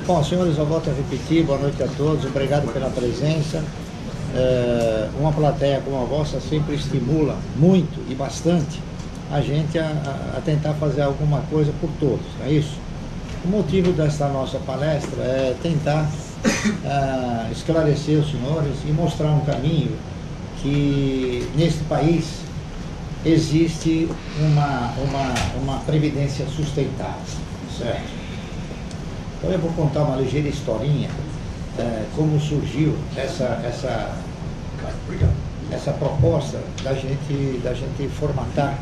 Bom, senhores, eu volto a repetir, boa noite a todos, obrigado pela presença. Uma plateia como a vossa sempre estimula muito e bastante a gente a tentar fazer alguma coisa por todos, é isso? O motivo desta nossa palestra é tentar esclarecer os senhores e mostrar um caminho que neste país existe uma previdência sustentável, certo? Então eu vou contar uma ligeira historinha, como surgiu essa proposta da gente formatar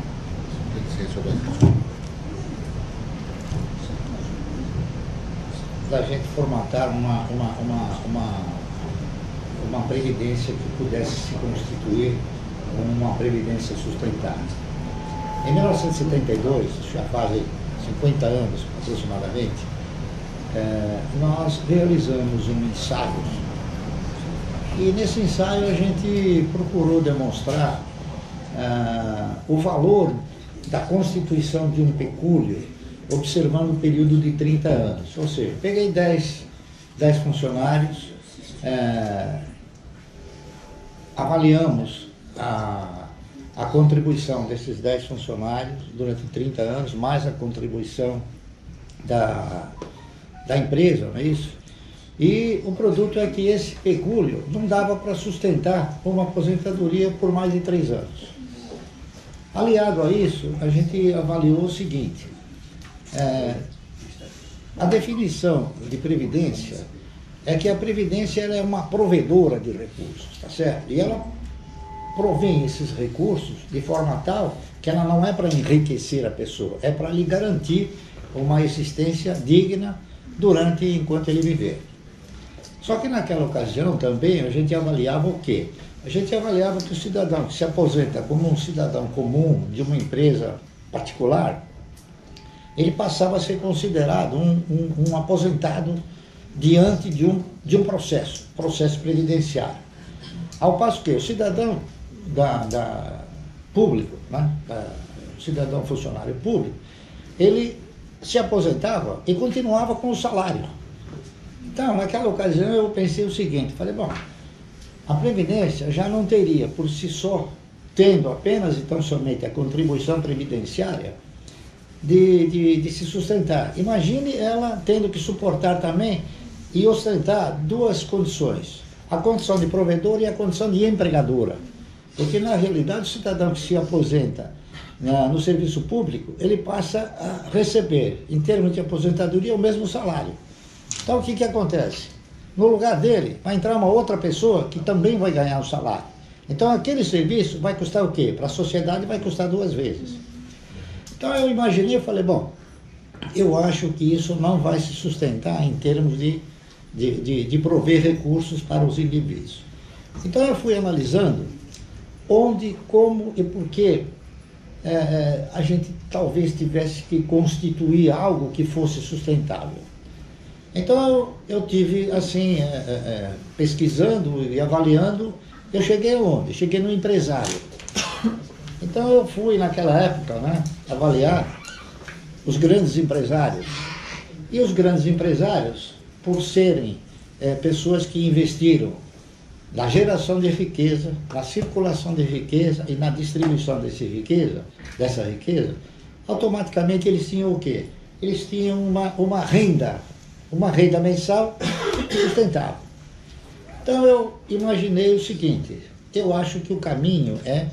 uma previdência que pudesse se constituir como uma previdência sustentável. Em 1972, já fazem 50 anos aproximadamente, nós realizamos um ensaio e nesse ensaio a gente procurou demonstrar o valor da constituição de um pecúlio observando um período de 30 anos. Ou seja, peguei 10 funcionários, avaliamos a contribuição desses 10 funcionários durante 30 anos, mais a contribuição da empresa, não é isso? E o produto é que esse pecúlio não dava para sustentar uma aposentadoria por mais de 3 anos. Aliado a isso, a gente avaliou o seguinte, a definição de previdência é que a previdência ela é uma provedora de recursos, tá certo? E ela provém esses recursos de forma tal que ela não é para enriquecer a pessoa, é para lhe garantir uma existência digna enquanto ele viver. Só que naquela ocasião também a gente avaliava o quê? A gente avaliava que o cidadão que se aposenta como um cidadão comum de uma empresa particular, ele passava a ser considerado um aposentado diante de um processo previdenciário. Ao passo que o cidadão público, né, o cidadão funcionário público, ele se aposentava e continuava com o salário. Então, naquela ocasião eu pensei o seguinte, falei, bom, a Previdência já não teria por si só, tendo apenas e tão somente a contribuição previdenciária, de se sustentar. Imagine ela tendo que suportar também e ostentar duas condições, a condição de provedor e a condição de empregadora. Porque na realidade o cidadão que se aposenta no serviço público, ele passa a receber, em termos de aposentadoria, o mesmo salário. Então o que acontece? No lugar dele vai entrar uma outra pessoa que também vai ganhar o salário. Então aquele serviço vai custar o quê? Para a sociedade vai custar 2 vezes. Então eu imaginei e falei, bom, eu acho que isso não vai se sustentar em termos de prover recursos para os indivíduos. Então eu fui analisando onde, como e por que a gente talvez tivesse que constituir algo que fosse sustentável. Então eu tive assim, pesquisando e avaliando, eu cheguei aonde? Cheguei no empresário. Então eu fui naquela época, né, avaliar os grandes empresários. E os grandes empresários, por serem pessoas que investiram na geração de riqueza, na circulação de riqueza e na distribuição dessa riqueza, automaticamente eles tinham o quê? Eles tinham uma renda mensal sustentável. Então eu imaginei o seguinte, eu acho que o caminho é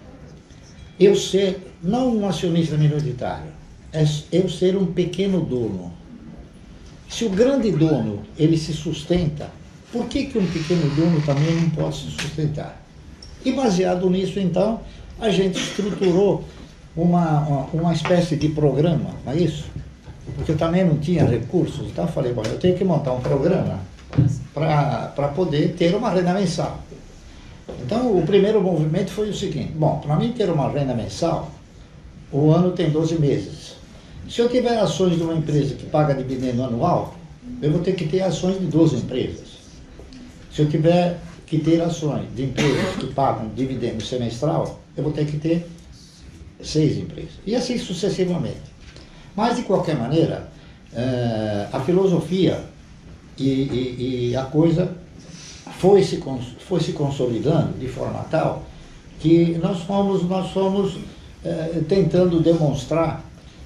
eu ser, não um acionista minoritário, é eu ser um pequeno dono. Se o grande dono, ele se sustenta, por que um pequeno dono também não pode se sustentar? E baseado nisso, então, a gente estruturou uma espécie de programa, não é isso? Porque eu também não tinha recursos, então eu falei, bom, eu tenho que montar um programa para poder ter uma renda mensal. Então, o primeiro movimento foi o seguinte, bom, para mim ter uma renda mensal, o ano tem 12 meses. Se eu tiver ações de uma empresa que paga dividendo anual, eu vou ter que ter ações de 12 empresas. Se eu tiver que ter ações de empresas que pagam dividendo semestral, eu vou ter que ter 6 empresas. E assim sucessivamente. Mas, de qualquer maneira, a filosofia e a coisa foi se consolidando de forma tal que nós fomos tentando demonstrar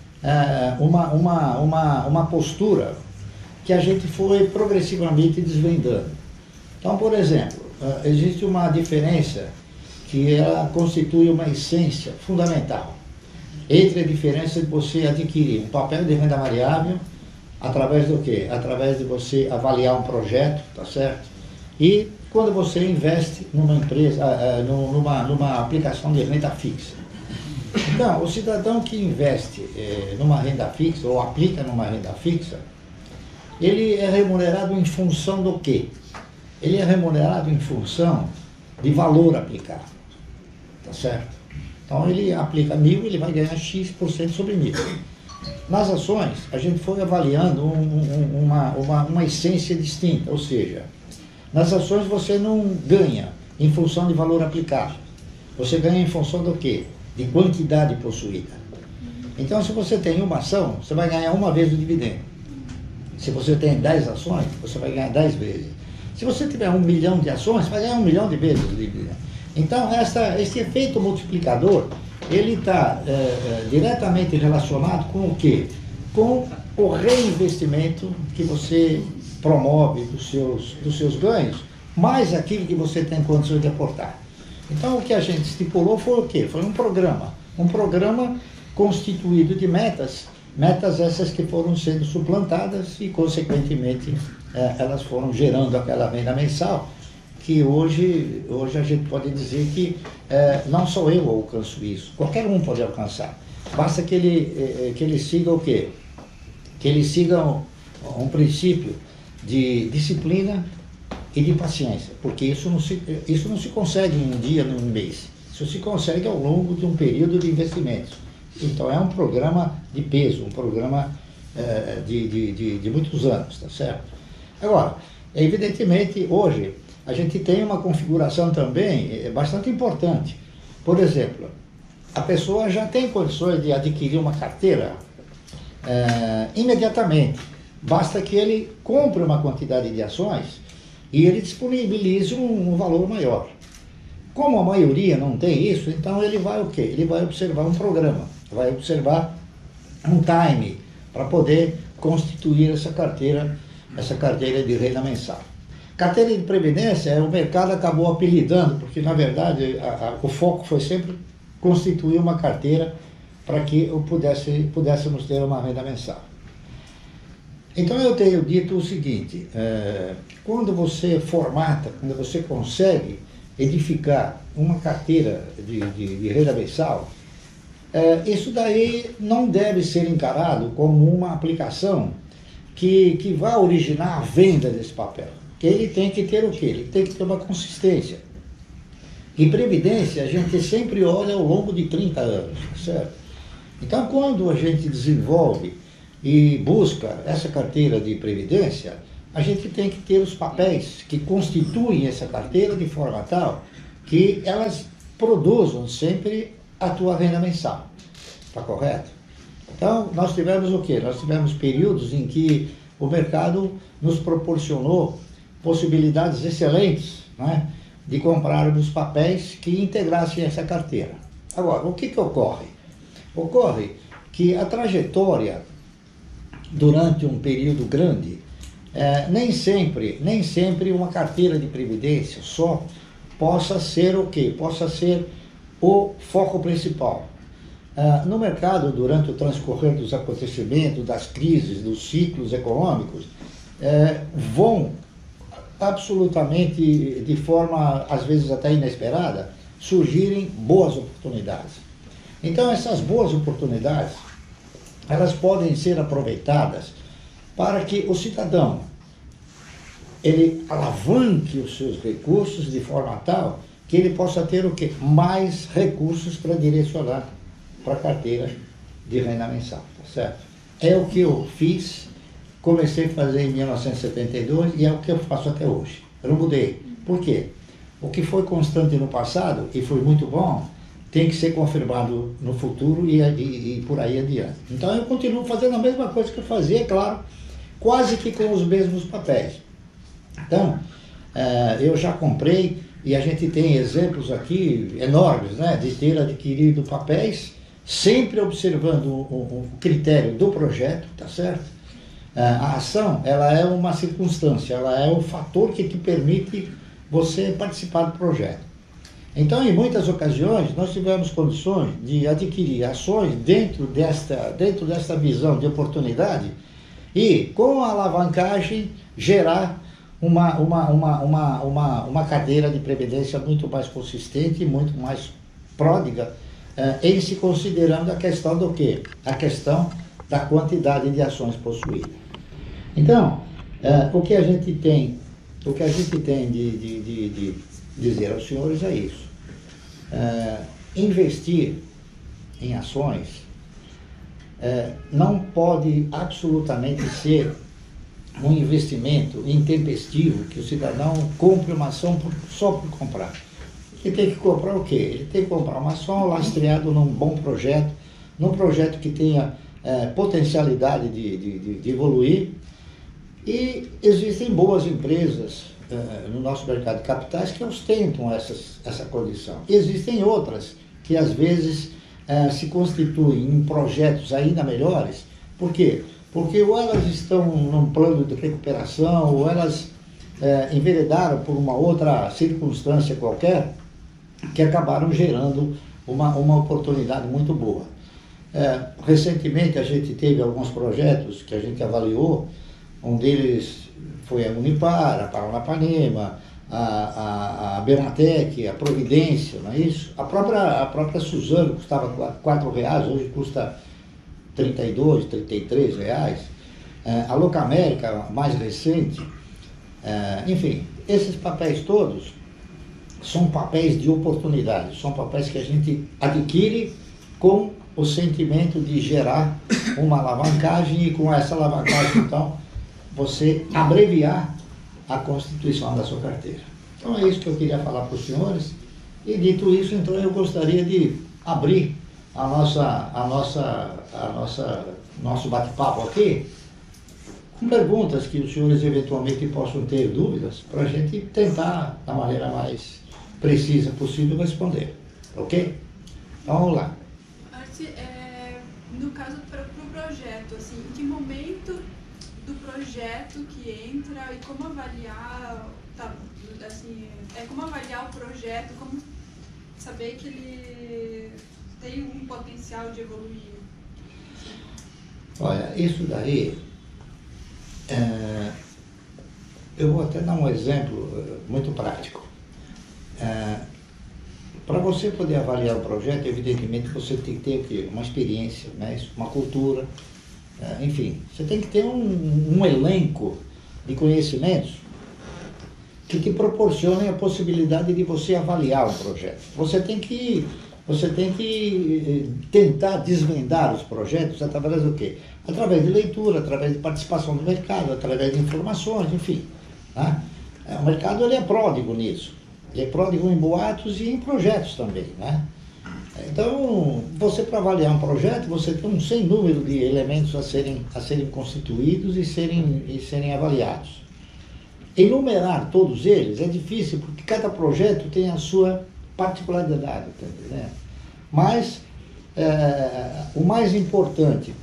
uma postura que a gente foi progressivamente desvendando. Então, por exemplo, existe uma diferença que ela constitui uma essência fundamental entre a diferença de você adquirir um papel de renda variável através do quê? Através de você avaliar um projeto, tá certo? E quando você investe numa empresa, numa aplicação de renda fixa. Então, o cidadão que investe numa renda fixa ou aplica numa renda fixa, ele é remunerado em função do quê? Ele é remunerado em função de valor aplicado, tá certo? Então ele aplica 1.000, ele vai ganhar X% sobre 1.000. Nas ações, a gente foi avaliando uma essência distinta, ou seja, nas ações você não ganha em função de valor aplicado, você ganha em função do quê? De quantidade possuída. Então, se você tem uma ação, você vai ganhar uma vez o dividendo. Se você tem 10 ações, você vai ganhar 10 vezes. Se você tiver 1 milhão de ações, você vai ganhar 1 milhão de vezes o dividendo. Então, esse efeito multiplicador, ele está diretamente relacionado com o quê? Com o reinvestimento que você promove dos seus ganhos, mais aquilo que você tem condições de aportar. Então, o que a gente estipulou foi o quê? Foi um programa constituído de metas essas que foram sendo suplantadas e, consequentemente, elas foram gerando aquela renda mensal, que hoje a gente pode dizer que não só eu alcanço isso, qualquer um pode alcançar. Basta que ele siga o quê? Que ele siga um princípio de disciplina e de paciência, porque isso não se consegue em um dia, em um mês. Isso se consegue ao longo de um período de investimentos. Então é um programa de peso, um programa de muitos anos, tá certo? Agora, evidentemente, hoje a gente tem uma configuração também bastante importante. Por exemplo, a pessoa já tem condições de adquirir uma carteira imediatamente. Basta que ele compre uma quantidade de ações e ele disponibilize um valor maior. Como a maioria não tem isso, então ele vai o quê? Ele vai observar um programa, vai observar um time para poder constituir essa carteira de renda mensal. Carteira de previdência, o mercado acabou apelidando, porque na verdade o foco foi sempre constituir uma carteira para que pudéssemos ter uma renda mensal. Então eu tenho dito o seguinte, quando você quando você consegue edificar uma carteira de renda mensal, isso daí não deve ser encarado como uma aplicação que vai originar a venda desse papel. Que ele tem que ter o quê? Ele tem que ter uma consistência. E previdência a gente sempre olha ao longo de 30 anos, certo? Então quando a gente desenvolve e busca essa carteira de previdência, a gente tem que ter os papéis que constituem essa carteira de forma tal que elas produzam sempre a tua renda mensal. Está correto? Então, nós tivemos o quê? Nós tivemos períodos em que o mercado nos proporcionou possibilidades excelentes, né, de comprarmos papéis que integrassem essa carteira. Agora, o que ocorre? Ocorre que a trajetória durante um período grande, nem sempre uma carteira de previdência só possa ser o quê? Possa ser o foco principal. No mercado, durante o transcorrer dos acontecimentos, das crises, dos ciclos econômicos, vão absolutamente, de forma às vezes até inesperada, surgirem boas oportunidades. Então essas boas oportunidades, elas podem ser aproveitadas para que o cidadão ele alavanque os seus recursos de forma tal que ele possa ter o quê? Mais recursos para direcionar para a carteira de renda mensal, tá certo? É o que eu fiz, comecei a fazer em 1972 e é o que eu faço até hoje. Eu não mudei. Por quê? O que foi constante no passado e foi muito bom, tem que ser confirmado no futuro e por aí adiante. Então eu continuo fazendo a mesma coisa que eu fazia, é claro, quase que com os mesmos papéis. Então, eu já comprei, e a gente tem exemplos aqui enormes, né, de ter adquirido papéis, sempre observando o critério do projeto, tá certo? A ação, ela é uma circunstância, ela é o fator que te permite você participar do projeto. Então, em muitas ocasiões, nós tivemos condições de adquirir ações dentro desta visão de oportunidade e, com a alavancagem, gerar uma cadeira de previdência muito mais consistente e muito mais pródiga, em se considerando a questão do quê? A questão da quantidade de ações possuídas. Então, o que a gente tem de dizer aos senhores é isso. Investir em ações não pode absolutamente ser um investimento intempestivo, que o cidadão compre uma ação só por comprar. Ele tem que comprar o quê? Ele tem que comprar uma ação lastreada num bom projeto, num projeto que tenha potencialidade de evoluir. E existem boas empresas no nosso mercado de capitais que ostentam essa condição. E existem outras que às vezes se constituem em projetos ainda melhores. Por quê? Porque ou elas estão num plano de recuperação, ou elas enveredaram por uma outra circunstância qualquer, que acabaram gerando uma oportunidade muito boa. Recentemente a gente teve alguns projetos que a gente avaliou. Um deles foi a Unipar, a Paranapanema, a Bematec, a Providência, não é isso? A própria Suzano custava R$4, hoje custa R$32, R$33. A Locamérica, mais recente. Enfim, esses papéis todos são papéis de oportunidade, são papéis que a gente adquire com o sentimento de gerar uma alavancagem e com essa alavancagem, então, você abreviar a constituição da sua carteira. Então é isso que eu queria falar para os senhores. E dito isso, então eu gostaria de abrir nosso bate-papo aqui com perguntas que os senhores eventualmente possam ter dúvidas, para a gente tentar, da maneira mais precisa possível, responder. Ok? Então vamos lá. No caso para o projeto, assim, em que momento do projeto que entra e como avaliar, como avaliar o projeto, como saber que ele tem um potencial de evoluir? Olha, isso daí, eu vou até dar um exemplo muito prático. Para você poder avaliar o projeto, evidentemente você tem que ter o quê? Uma experiência, né? Uma cultura, enfim, você tem que ter um elenco de conhecimentos que te proporcionem a possibilidade de você avaliar um projeto. Você tem que tentar desvendar os projetos através do quê? Através de leitura, através de participação no mercado, através de informações, enfim. Tá? O mercado ele é pródigo nisso. Ele é pródigo em boatos e em projetos também, né? Então, você para avaliar um projeto, você tem um sem número de elementos a serem constituídos e serem avaliados. Enumerar todos eles é difícil, porque cada projeto tem a sua particularidade, tá entendendo? Mas o mais importante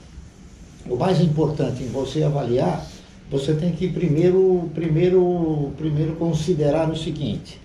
em você avaliar, você tem que primeiro considerar o seguinte: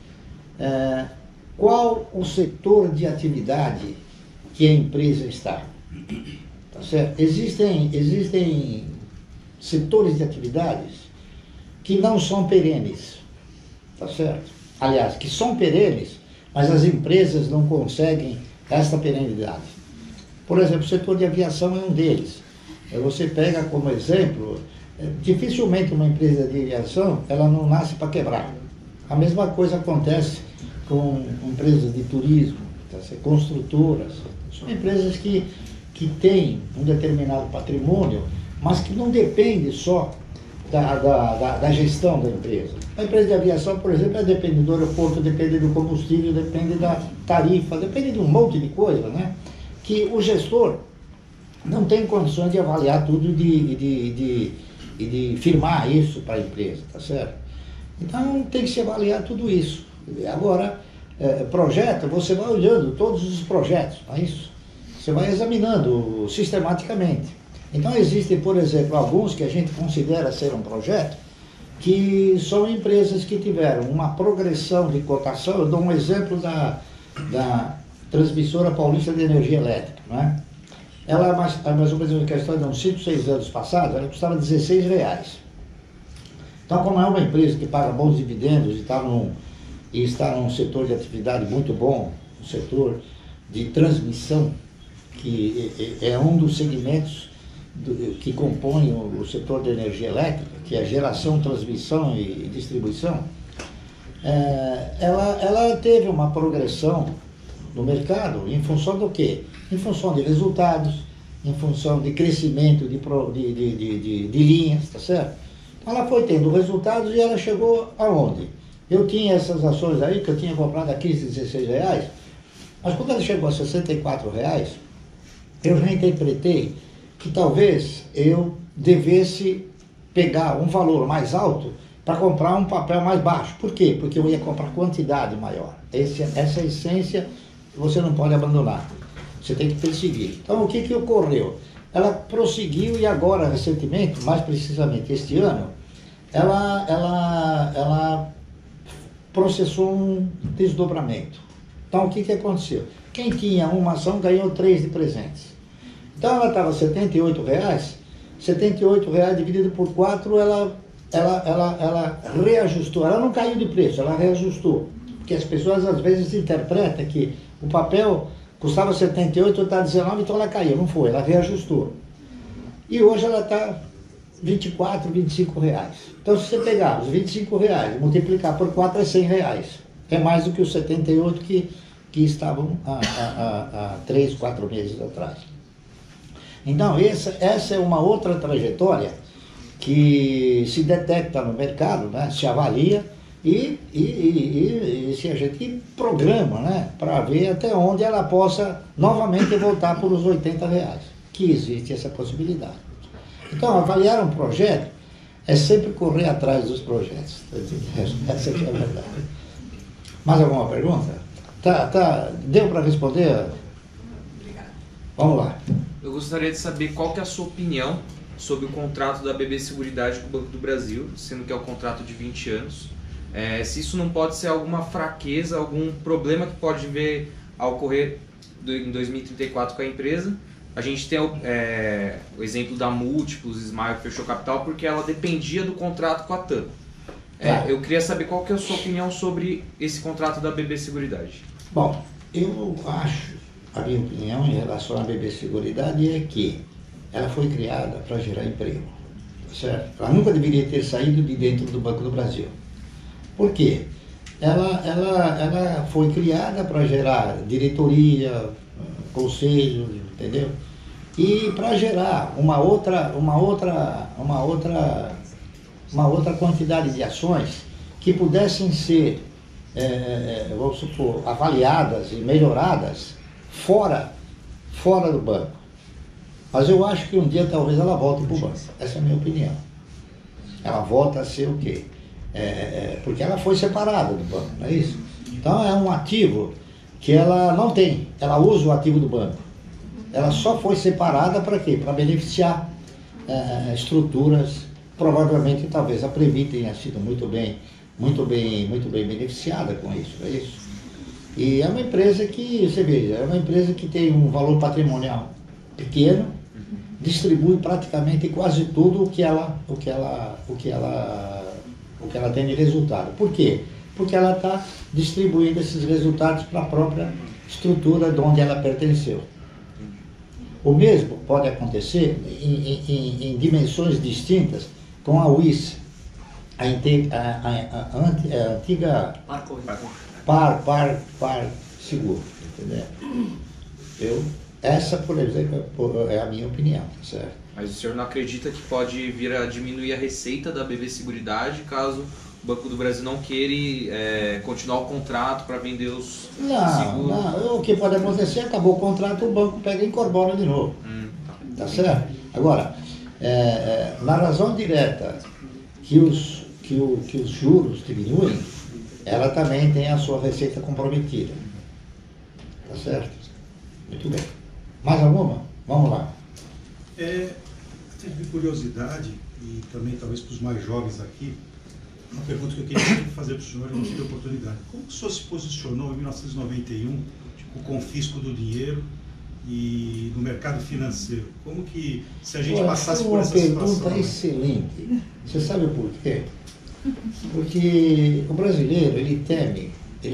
qual o setor de atividade que a empresa está? Tá certo? Existem setores de atividades que não são perenes, tá certo? Aliás, que são perenes, mas as empresas não conseguem essa perenidade. Por exemplo, o setor de aviação é um deles. Você pega como exemplo, dificilmente uma empresa de aviação, ela não nasce para quebrar. A mesma coisa acontece com empresas de turismo, tá certo? Construtoras. São empresas que têm um determinado patrimônio, mas que não depende só da gestão da empresa. A empresa de aviação, por exemplo, depende do aeroporto, depende do combustível, depende da tarifa, depende de um monte de coisa, né? Que o gestor não tem condições de avaliar tudo, de e de firmar isso para a empresa, tá certo? Então tem que se avaliar tudo isso. Agora, projeto, você vai olhando todos os projetos, não é isso? Você vai examinando sistematicamente. Então existem, por exemplo, alguns que a gente considera ser um projeto, que são empresas que tiveram uma progressão de cotação. Eu dou um exemplo da Transmissora Paulista de Energia Elétrica, não é? Ela, mais ou menos, que a história de uns 5, 6 anos passados, ela custava R$16. Então, como é uma empresa que paga bons dividendos e está num setor de atividade muito bom, um setor de transmissão, que é um dos segmentos que compõem o setor de energia elétrica, que é geração, transmissão e distribuição, ela teve uma progressão no mercado em função do quê? Em função de resultados, em função de crescimento de linhas, tá certo? Ela foi tendo resultados e ela chegou aonde? Eu tinha essas ações aí, que eu tinha comprado a 15, R$16, mas quando ela chegou a R$64, eu já interpretei que talvez eu devesse pegar um valor mais alto para comprar um papel mais baixo. Por quê? Porque eu ia comprar quantidade maior. Essa essência você não pode abandonar. Você tem que perseguir. Então, o que ocorreu? Ela prosseguiu e agora, recentemente, mais precisamente este ano, ela processou um desdobramento. Então, o que aconteceu? Quem tinha uma ação ganhou 3 de presentes. Então, ela estava R$78, R$78 dividido por 4, ela reajustou. Ela não caiu de preço, ela reajustou. Porque as pessoas, às vezes, interpretam que o papel custava 78, está 19, então ela caiu. Não foi, ela reajustou. E hoje ela está 24, R$25. Então, se você pegar os R$25 e multiplicar por 4, é R$100. É mais do que os 78 que estavam há 3, 4 meses atrás. Então, essa é uma outra trajetória que se detecta no mercado, né? Se avalia e se a gente programa, né? Para ver até onde ela possa novamente voltar por os R$80, que existe essa possibilidade. Então, avaliar um projeto é sempre correr atrás dos projetos. Essa aqui é a verdade. Mais alguma pergunta? Deu para responder? Obrigada. Vamos lá. Eu gostaria de saber qual que é a sua opinião sobre o contrato da BB Seguridade com o Banco do Brasil, sendo que é um contrato de 20 anos. Se isso não pode ser alguma fraqueza, algum problema que pode vir a ocorrer em 2034 com a empresa. A gente tem o exemplo da Múltiplos, Smile, que fechou capital, porque ela dependia do contrato com a TAM. Eu queria saber qual que é a sua opinião sobre esse contrato da BB Seguridade. Bom, eu acho, a minha opinião em relação à BB Seguridade é que ela foi criada para gerar emprego, certo? Ela nunca deveria ter saído de dentro do Banco do Brasil. Por quê? Ela foi criada para gerar diretoria, conselho, entendeu? E para gerar uma outra quantidade de ações que pudessem ser, vamos supor, avaliadas e melhoradas fora do banco. Mas eu acho que um dia talvez ela volte para o banco. Essa é a minha opinião. Ela volta a ser o quê? Porque ela foi separada do banco, não é isso? Então é um ativo que ela não tem. Ela usa o ativo do banco. Ela só foi separada para quê? Para beneficiar estruturas. Provavelmente, talvez a Previ tenha sido muito bem beneficiada com isso, é isso? E é uma empresa que, você veja, é uma empresa que tem um valor patrimonial pequeno, distribui praticamente quase tudo o que ela tem de resultado. Por quê? Porque ela está distribuindo esses resultados para a própria estrutura de onde ela pertenceu. O mesmo pode acontecer em dimensões distintas com a UIS, a antiga Par Seguro, entendeu? Essa, por exemplo, é a minha opinião, certo? Mas o senhor não acredita que pode vir a diminuir a receita da BB Seguridade caso o Banco do Brasil não queira continuar o contrato para vender os seguros? Não, o que pode acontecer, acabou o contrato, o banco pega e incorpora de novo. Tá certo? Agora, na razão direta que os juros diminuem, ela também tem a sua receita comprometida. Tá certo? Muito bem. Mais alguma? Vamos lá. Tive curiosidade, e também talvez para os mais jovens aqui, uma pergunta que eu queria fazer para o senhor e não tive oportunidade. Como o senhor se posicionou em 1991, o confisco do dinheiro e no mercado financeiro? Como que, se a gente passasse por essa situação... Uma pergunta excelente. Você sabe por quê? Porque o brasileiro, ele teme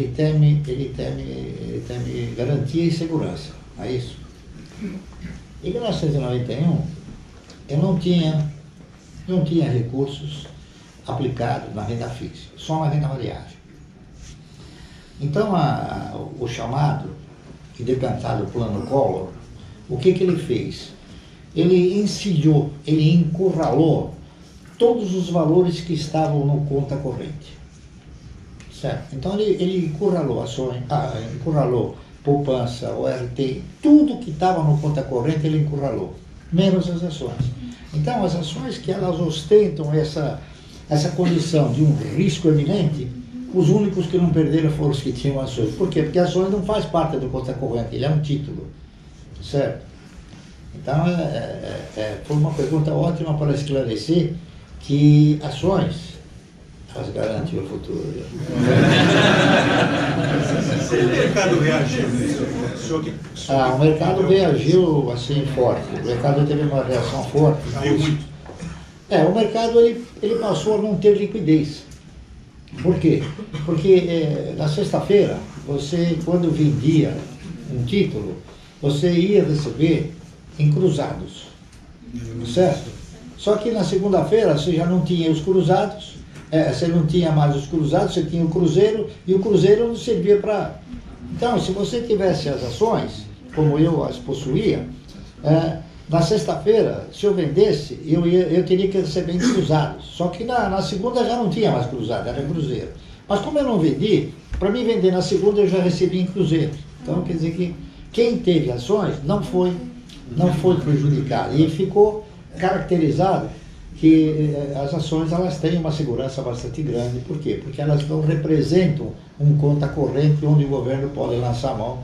garantia e segurança, não é isso? Em 1991, eu não tinha recursos aplicados na renda fixa, só na renda variável. Então, o chamado e decantado Plano Collor, o que ele fez? Ele encilhou, ele encurralou todos os valores que estavam no conta corrente. Certo? Então ele encurralou ações, encurralou poupança, ORT, tudo que estava no conta corrente ele encurralou, menos as ações. Então as ações que elas ostentam essa condição de um risco eminente, os únicos que não perderam foram os que tinham ações. Por quê? Porque ações não faz parte do conta corrente, ele é um título. Certo? Então foi uma pergunta ótima para esclarecer que ações, elas garantem o futuro. O mercado reagiu, o mercado reagiu assim forte. O mercado teve uma reação forte. Caiu muito. O mercado ele passou a não ter liquidez. Por quê? Porque na sexta-feira, você, quando vendia um título, você ia receber em cruzados. Certo? Só que na segunda-feira você já não tinha os cruzados, você não tinha mais os cruzados, você tinha o cruzeiro, e o cruzeiro não servia para... Então, se você tivesse as ações, como eu as possuía, na sexta-feira, se eu vendesse, eu teria que receber em cruzados. Só que na segunda já não tinha mais cruzado, era cruzeiro. Mas como eu não vendi, para mim vender na segunda eu já recebi em cruzeiro. Então, quer dizer que quem teve ações não foi prejudicado. E ficou caracterizado que as ações elas têm uma segurança bastante grande. Por quê? Porque elas não representam um conta corrente onde o governo pode lançar a mão,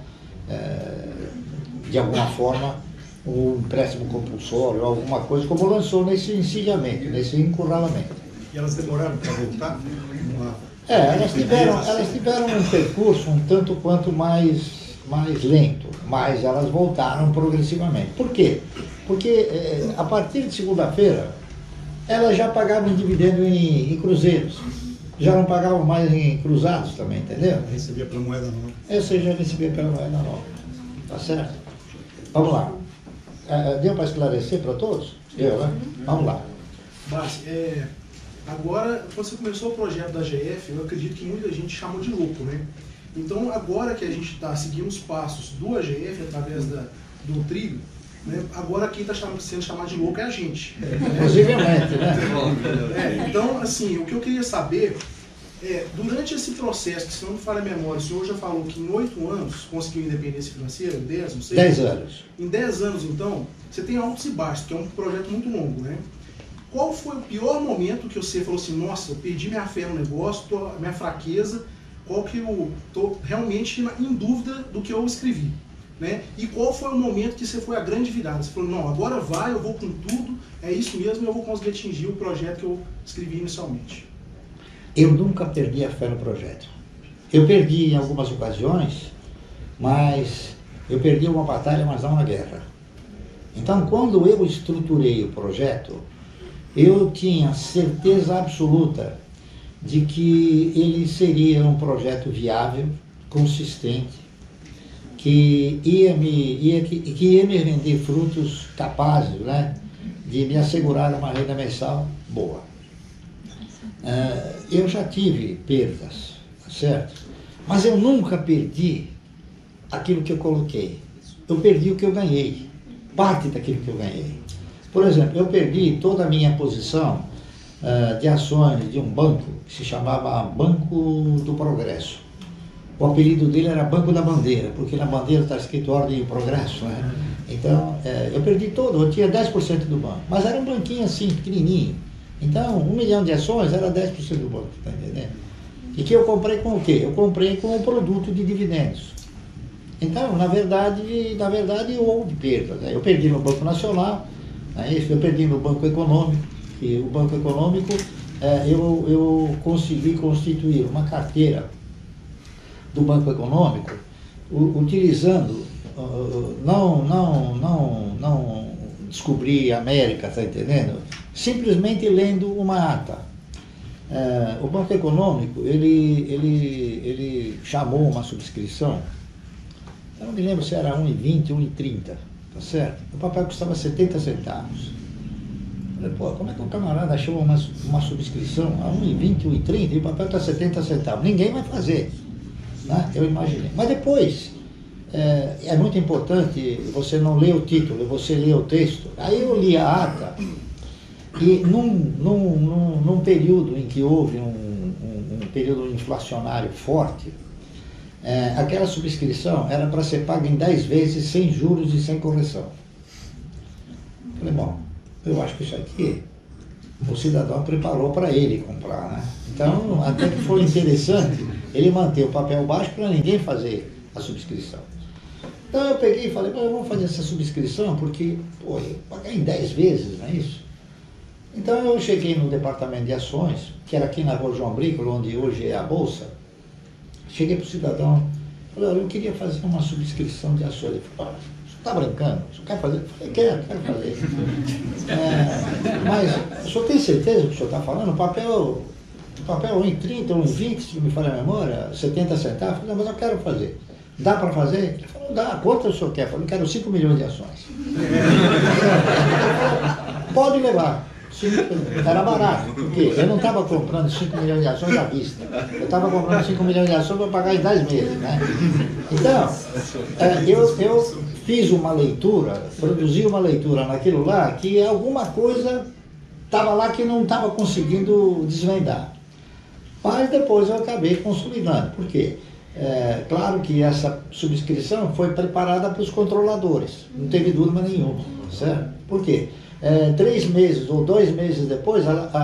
de alguma forma, um empréstimo compulsório, alguma coisa, como lançou nesse encilhamento, nesse encurralamento. E elas demoraram para voltar? Elas tiveram um percurso um tanto quanto mais lento, mas elas voltaram progressivamente. Por quê? Porque a partir de segunda-feira, elas já pagavam dividendo em cruzeiros, já não pagavam mais em cruzados também, entendeu? Recebia pela moeda nova. Essa já recebia pela moeda nova, tá certo? Vamos lá. Deu para esclarecer para todos? Deu, né? Vamos lá. Mas, agora, quando você começou o projeto da GF, eu acredito que muita gente chamou de louco, né? Então, agora que a gente está seguindo os passos do AGF através do trilho, né, agora quem está sendo chamado de louco é a gente. Possivelmente, né? Então, assim, o que eu queria saber durante esse processo, que se não me falha a memória, o senhor já falou que em 8 anos conseguiu independência financeira, 10, não sei. 10 anos. Em 10 anos, então, você tem altos e baixos, que é um projeto muito longo, né? Qual foi o pior momento que você falou assim, nossa, eu perdi minha fé no negócio, minha fraqueza, qual que eu estou realmente em dúvida do que eu escrevi, né? E qual foi o momento que você foi a grande virada? Você falou, não, agora vai, eu vou com tudo, é isso mesmo, eu vou conseguir atingir o projeto que eu escrevi inicialmente. Eu nunca perdi a fé no projeto. Eu perdi em algumas ocasiões, mas eu perdi uma batalha, mas não uma guerra. Então, quando eu estruturei o projeto, eu tinha certeza absoluta de que ele seria um projeto viável, consistente, que ia me render frutos capazes, né, de me assegurar uma renda mensal boa. Eu já tive perdas, certo? Mas eu nunca perdi aquilo que eu coloquei. Eu perdi o que eu ganhei, parte daquilo que eu ganhei. Por exemplo, eu perdi toda a minha posição de ações de um banco que se chamava Banco do Progresso. O apelido dele era Banco da Bandeira, porque na bandeira está escrito Ordem e Progresso, né? Então, eu perdi todo, eu tinha 10% do banco, mas era um banquinho assim, pequenininho. Então, 1 milhão de ações era 10% do banco, tá entendendo? E que eu comprei com o quê? Eu comprei com o produto de dividendos. Então, na verdade houve perdas, né? Eu perdi no Banco Nacional, né? Eu perdi no Banco Econômico, e o Banco Econômico, eu consegui constituir uma carteira do Banco Econômico, utilizando, não descobrir a América, tá entendendo? Simplesmente lendo uma ata. O Banco Econômico, ele chamou uma subscrição, eu não me lembro se era 1,20, 1,30, tá certo? O papel custava 70 centavos. Eu falei, pô, como é que o camarada achou uma subscrição a 1,20, 1,30 e o papel está 70 centavos? Ninguém vai fazer, né? Eu imaginei. Mas depois, é muito importante você não ler o título, você ler o texto. Aí eu li a ata e num período em que houve um período inflacionário forte, aquela subscrição era para ser paga em 10 vezes sem juros e sem correção. Falei, bom, eu acho que isso aqui o cidadão preparou para ele comprar, né? Então, até que foi interessante ele manter o papel baixo para ninguém fazer a subscrição. Então eu peguei e falei, eu vou fazer essa subscrição porque, pô, eu pagar em 10 vezes, não é isso? Então eu cheguei no departamento de ações, que era aqui na Rua João Brícola, onde hoje é a Bolsa. Cheguei para o cidadão, falei, olha, eu queria fazer uma subscrição de ações. Ele falou, olha, você está brincando? Você quer fazer? Eu falei, quero fazer. Mas o senhor tem certeza do que o senhor está falando? O papel 1,30, 1,20, se me falha a memória, 70 centavos. Eu falei, mas eu quero fazer. Dá para fazer? Ele falou, dá. Quanto o senhor quer? Eu falei, eu quero 5 milhões de ações. Pode levar. Era barato, porque eu não estava comprando 5 milhões de ações à vista. Eu estava comprando 5 milhões de ações para pagar em 10 meses, né? Então, eu fiz uma leitura, produzi uma leitura naquilo lá, que alguma coisa estava lá que não estava conseguindo desvendar. Mas depois eu acabei consolidando. Por quê? Claro que essa subscrição foi preparada para os controladores, não teve dúvida nenhuma, certo? Por quê? 3 meses ou 2 meses depois,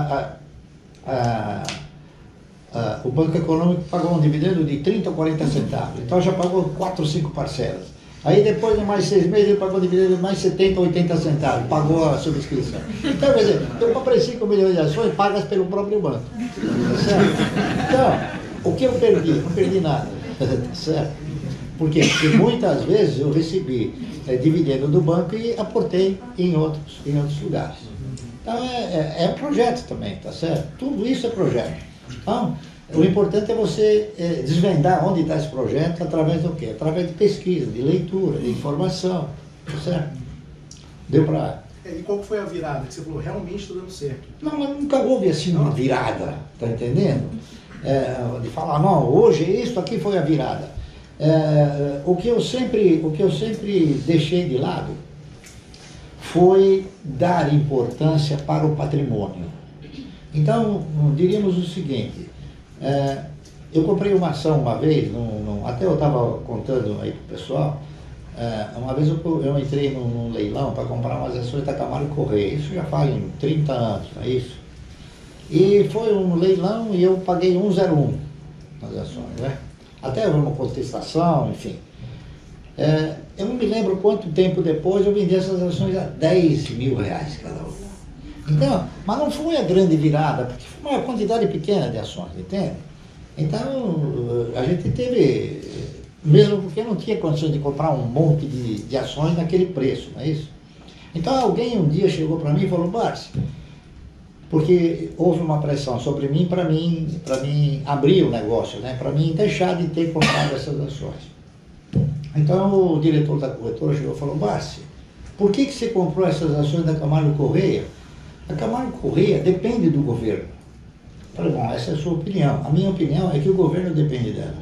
o Banco Econômico pagou um dividendo de 30 ou 40 centavos, então já pagou 4 ou 5 parcelas. Aí depois de mais 6 meses ele pagou um dividendo de mais 70 ou 80 centavos, pagou a subscrição. Então, quer dizer, eu comprei 5 milhões de ações pagas pelo próprio banco, certo? Então, o que eu perdi? Não perdi nada, certo? Por quê? Porque muitas vezes eu recebi dividendo do banco e aportei em outros lugares. Então é projeto também, tá certo? Tudo isso é projeto. Então, o importante é você desvendar onde está esse projeto através do quê? Através de pesquisa, de leitura, de informação, tá certo? Deu para... E qual foi a virada que você falou, realmente está dando certo? Não, mas nunca houve assim uma virada, tá entendendo? De falar, não, hoje isso aqui foi a virada. O que eu sempre deixei de lado foi dar importância para o patrimônio. Então, diríamos o seguinte, eu comprei uma ação uma vez, até eu estava contando aí para o pessoal, uma vez eu entrei num leilão para comprar umas ações da Camargo Correia, isso já faz 30 anos, não é isso? E foi um leilão e eu paguei 1,01 nas ações, né? Até houve uma contestação, enfim. Eu não me lembro quanto tempo depois eu vendi essas ações a 10 mil reais cada uma. Então, mas não foi a grande virada, porque foi uma quantidade pequena de ações, entende? Então, a gente teve, mesmo porque não tinha condições de comprar um monte de ações naquele preço, não é isso? Então, alguém um dia chegou para mim e falou, Barsi, porque houve uma pressão sobre mim para mim abrir o negócio, né? Para mim deixar de ter comprado essas ações. Então o diretor da corretora chegou e falou, Barsi, por que você comprou essas ações da Camargo Correia? A Camargo Correia depende do governo. Eu falei, bom, essa é a sua opinião. A minha opinião é que o governo depende dela.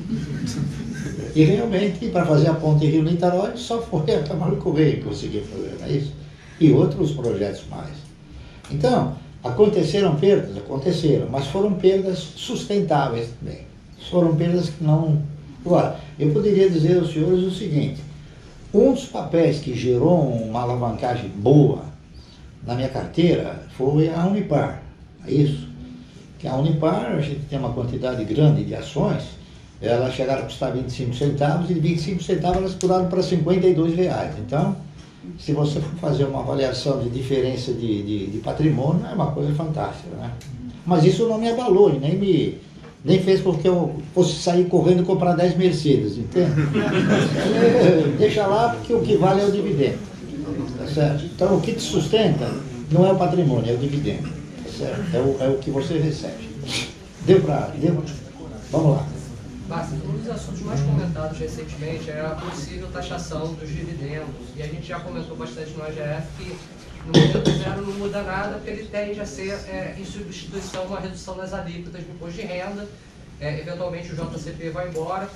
E realmente, para fazer a ponte Rio-Niterói, só foi a Camargo Correia que conseguiu fazer, não é isso? E outros projetos mais. Então, aconteceram perdas, mas foram perdas sustentáveis também. Foram perdas que não Agora, eu poderia dizer aos senhores o seguinte: um dos papéis que gerou uma alavancagem boa na minha carteira foi a Unipar. É isso. Que a Unipar, a gente tem uma quantidade grande de ações, elas chegaram a custar 25 centavos e de 25 centavos elas pularam para R$52. Então, se você for fazer uma avaliação de diferença de patrimônio, é uma coisa fantástica, né? Mas isso não me abalou, nem fez com que eu fosse sair correndo e comprar 10 Mercedes, entende? Deixa lá, porque o que vale é o dividendo, tá certo? Então, o que te sustenta não é o patrimônio, é o dividendo, tá certo? É o que você recebe. Deu? Vamos lá. Basta, um dos assuntos mais comentados recentemente é a possível taxação dos dividendos. E a gente já comentou bastante no AGF que no momento zero não muda nada, porque ele tende a ser, em substituição, uma redução das alíquotas do imposto de renda. Eventualmente o JCP vai embora.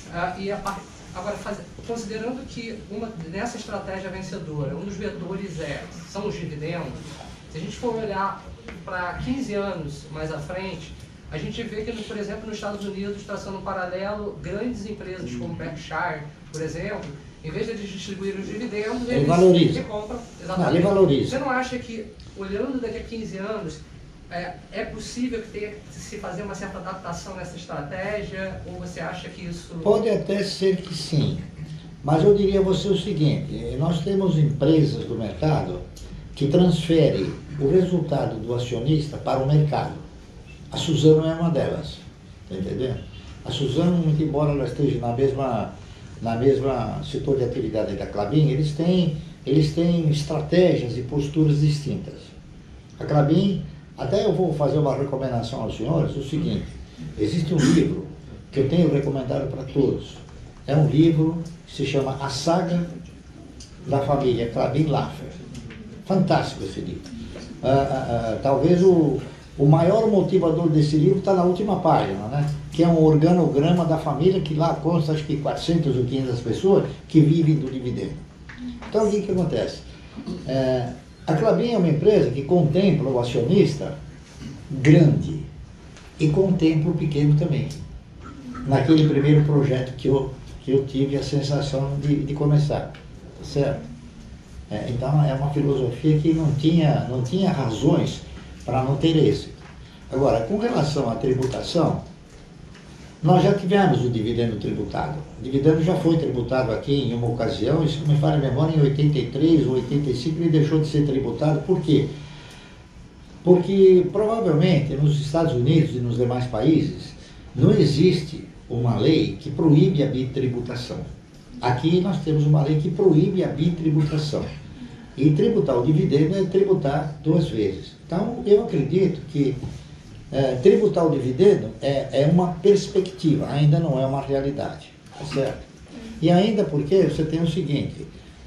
Agora, considerando que nessa estratégia vencedora, um dos vetores são os dividendos, se a gente for olhar para 15 anos mais à frente, a gente vê que, por exemplo, nos Estados Unidos, traçando um paralelo, grandes empresas como Berkshire, por exemplo, em vez de eles distribuírem os dividendos, eles recompram. Exatamente. Ele valoriza. Você não acha que, olhando daqui a 15 anos, é possível que tenha que se fazer uma certa adaptação nessa estratégia? Ou você acha que isso... Pode até ser que sim, mas eu diria a você o seguinte: nós temos empresas do mercado que transferem o resultado do acionista para o mercado. A Suzano é uma delas, tá entendendo? A Suzano, muito embora ela esteja na mesma setor de atividade da Klabin, eles têm estratégias e posturas distintas. A Klabin, até eu vou fazer uma recomendação aos senhores, o seguinte: existe um livro que eu tenho recomendado para todos. É um livro que se chama A Saga da Família Klabin-Laffer. Fantástico esse livro. Talvez o maior motivador desse livro está na última página, né? Que é um organograma da família, que lá consta acho que 400 ou 500 pessoas que vivem do dividendo. Então o que acontece? A Klabin é uma empresa que contempla o acionista grande e contempla o pequeno também. Naquele primeiro projeto que eu tive a sensação de começar, tá certo? Então é uma filosofia que não tinha razões para não ter êxito. Agora, com relação à tributação, nós já tivemos o dividendo tributado. O dividendo já foi tributado aqui em uma ocasião, isso me falha a memória, em 83 ou 85 ele deixou de ser tributado. Por quê? Porque provavelmente nos Estados Unidos e nos demais países não existe uma lei que proíbe a bitributação. Aqui nós temos uma lei que proíbe a bitributação. E tributar o dividendo é tributar duas vezes. Então, eu acredito que tributar o dividendo é uma perspectiva, ainda não é uma realidade, tá certo? E ainda porque você tem o seguinte: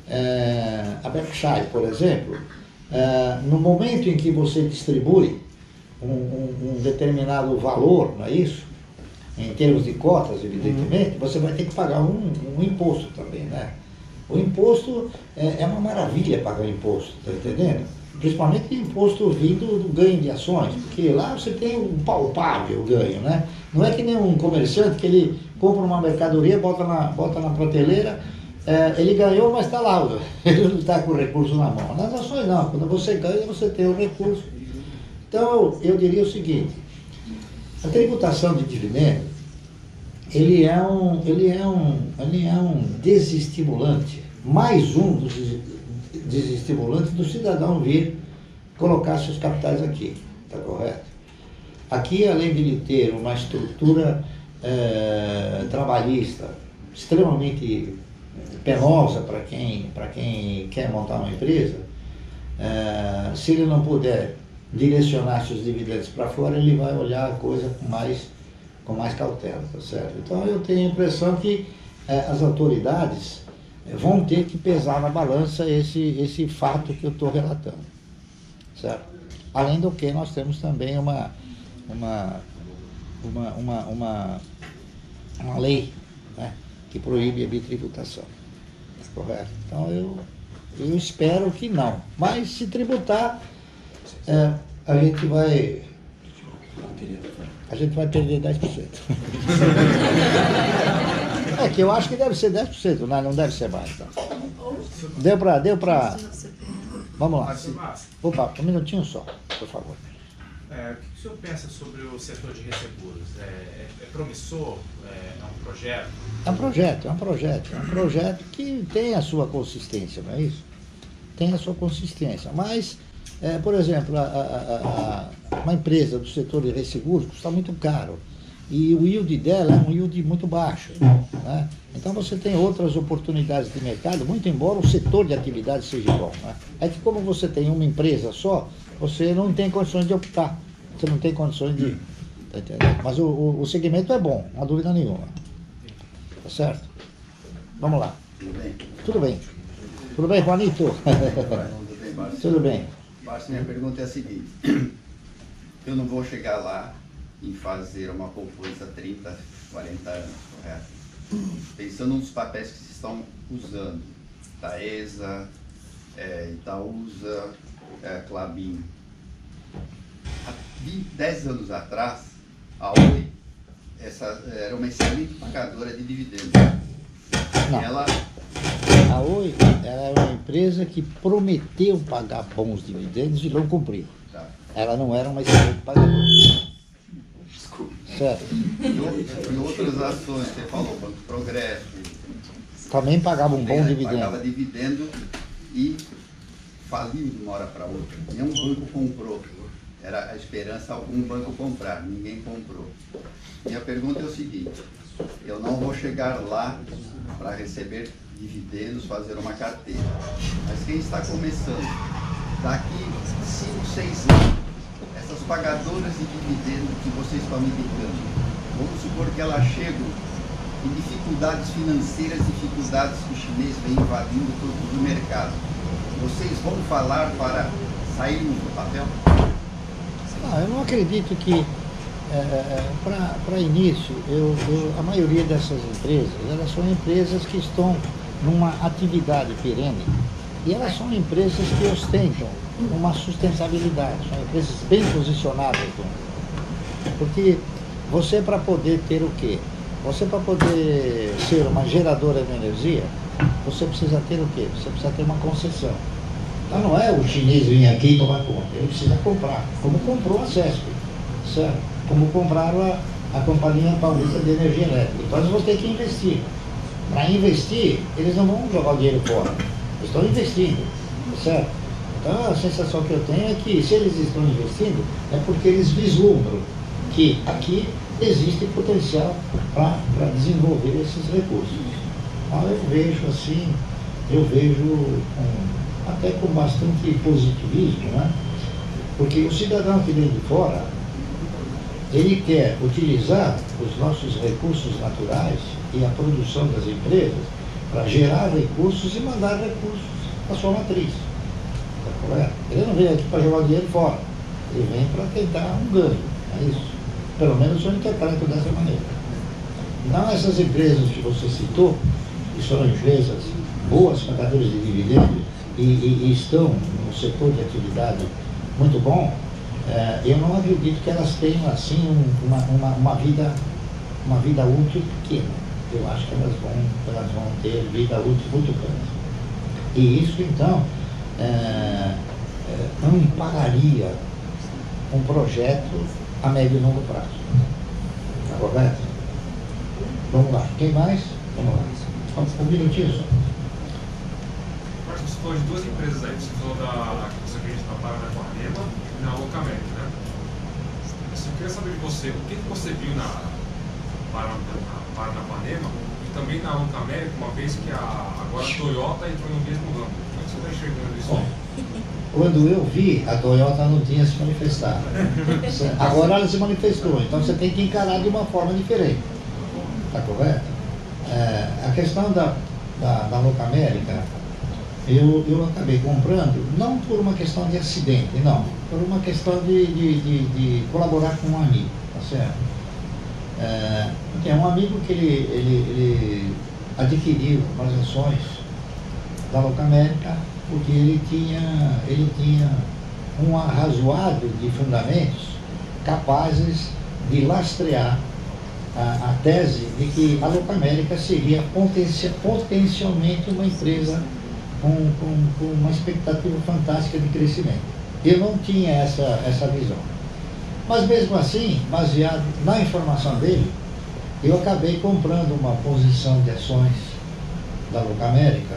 a Berkshire, por exemplo, no momento em que você distribui um determinado valor, não é isso? Em termos de cotas, evidentemente, você vai ter que pagar um imposto também, né? O imposto é uma maravilha pagar imposto, tá entendendo? Principalmente imposto vindo do ganho de ações, porque lá você tem um palpável ganho, né? Não é que nem um comerciante que ele compra uma mercadoria, bota na prateleira, ele ganhou, mas está lá, ele não está com o recurso na mão. Nas ações não, quando você ganha, você tem o recurso. Então, eu diria o seguinte: a tributação de dividendo, ele é um desestimulante, mais um dos desestimulantes do cidadão vir colocar seus capitais aqui, está correto? Aqui, além de ele ter uma estrutura trabalhista extremamente penosa para quem quer montar uma empresa, se ele não puder direcionar seus dividendos para fora, ele vai olhar a coisa com mais cautela, tá certo? Então eu tenho a impressão que as autoridades vão ter que pesar na balança esse fato que eu estou relatando, certo? Além do que, nós temos também uma lei, né, que proíbe a bitributação, correto? Então eu espero que não, mas se tributar, a gente vai perder 10%. É que eu acho que deve ser 10%, não deve ser mais. Tá? Deu pra... Vamos lá. Opa, um minutinho só, por favor. O que o senhor pensa sobre o setor de resseguros? É promissor? É um projeto? É um projeto que tem a sua consistência, não é isso? Tem a sua consistência, mas, por exemplo, uma empresa do setor de resseguros custa muito caro e o yield dela é um yield muito baixo, né? Então você tem outras oportunidades de mercado, muito embora o setor de atividade seja bom, né? É que como você tem uma empresa só, você não tem condições de optar, você não tem condições de... Tá entendendo? Mas o segmento é bom, não há dúvida nenhuma. Tá certo? Vamos lá. Tudo bem? Tudo bem. Tudo bem, Juanito? Tudo bem, Márcio? Tudo bem. Márcio, minha pergunta é a seguinte. Eu não vou chegar lá em fazer uma poupança 30, 40 anos, correto? Pensando nos papéis que vocês estão usando, Taesa, Itaúsa, Klabin. Há 10 anos atrás, a Oi era uma excelente pagadora de dividendos. Não. Ela... A Oi era uma empresa que prometeu pagar bons dividendos e não cumpriu. Tá. Ela não era uma excelente pagadora. Desculpa. Certo. E outras ações, você falou, Banco Progresso. Também pagava um bom dividendo. Pagava dividendo e faliu de uma hora para outra. Nenhum banco comprou. Era a esperança algum banco comprar, ninguém comprou. Minha pergunta é o seguinte, eu não vou chegar lá para receber dividendos, fazer uma carteira. Mas quem está começando, daqui 5, 6 anos, essas pagadoras de dividendos que vocês estão me indicando, vamos supor que elas chegam em dificuldades financeiras, dificuldades que o chinês vem invadindo todo o mercado. Vocês vão falar para sairmos do papel? Não, eu não acredito que, para início, a maioria dessas empresas, elas são empresas que estão numa atividade perene e elas são empresas que ostentam uma sustentabilidade, são empresas bem posicionadas. Porque você, para poder ter o quê? Você, para poder ser uma geradora de energia, você precisa ter o quê? Você precisa ter uma concessão. Então não é o chinês vir aqui e tomar conta, ele precisa comprar, como comprou a CESP, certo? Como compraram a Companhia Paulista de Energia Elétrica. Então eles vão ter que investir. Para investir, eles não vão jogar o dinheiro fora, eles estão investindo, certo? Então a sensação que eu tenho é que se eles estão investindo, é porque eles vislumbram que aqui existe potencial para desenvolver esses recursos. Então eu vejo assim, até com bastante positivismo, né? Porque o cidadão que vem de fora, ele quer utilizar os nossos recursos naturais e a produção das empresas para gerar recursos e mandar recursos para sua matriz. Tá correto? Ele não vem aqui para jogar dinheiro fora, ele vem para tentar um ganho, é isso. Pelo menos eu interpreto dessa maneira. Não essas empresas que você citou, que são empresas boas, pagadoras de dividendos, e estão no setor de atividade muito bom, eu não acredito que elas tenham assim uma vida útil pequena. Eu acho que elas vão ter vida útil muito grande. E isso então não impagaria um projeto a médio e longo prazo. Tá correto? Vamos lá. Quem mais? Vamos lá. Um minutinho só. Você falou de duas empresas aí, você falou que você acredita na Paranapanema e na Locameric, né? Eu queria saber de você, o que você viu na Paranapanema e também na Locameric, uma vez que agora a Toyota entrou no mesmo ramo. Como é que você está enxergando isso aí? Quando eu vi, a Toyota não tinha se manifestado. Agora ela se manifestou, então você tem que encarar de uma forma diferente. Está correto? A questão da Locameric, eu acabei comprando, não por uma questão de acidente, não, por uma questão de colaborar com um amigo, tá certo? Tem um amigo que ele adquiriu as ações da Locameric porque ele tinha um arrazoado de fundamentos capazes de lastrear a tese de que a Locamérica seria potencialmente uma empresa com uma expectativa fantástica de crescimento. Eu não tinha essa visão. Mas mesmo assim, baseado na informação dele, eu acabei comprando uma posição de ações da Locamérica.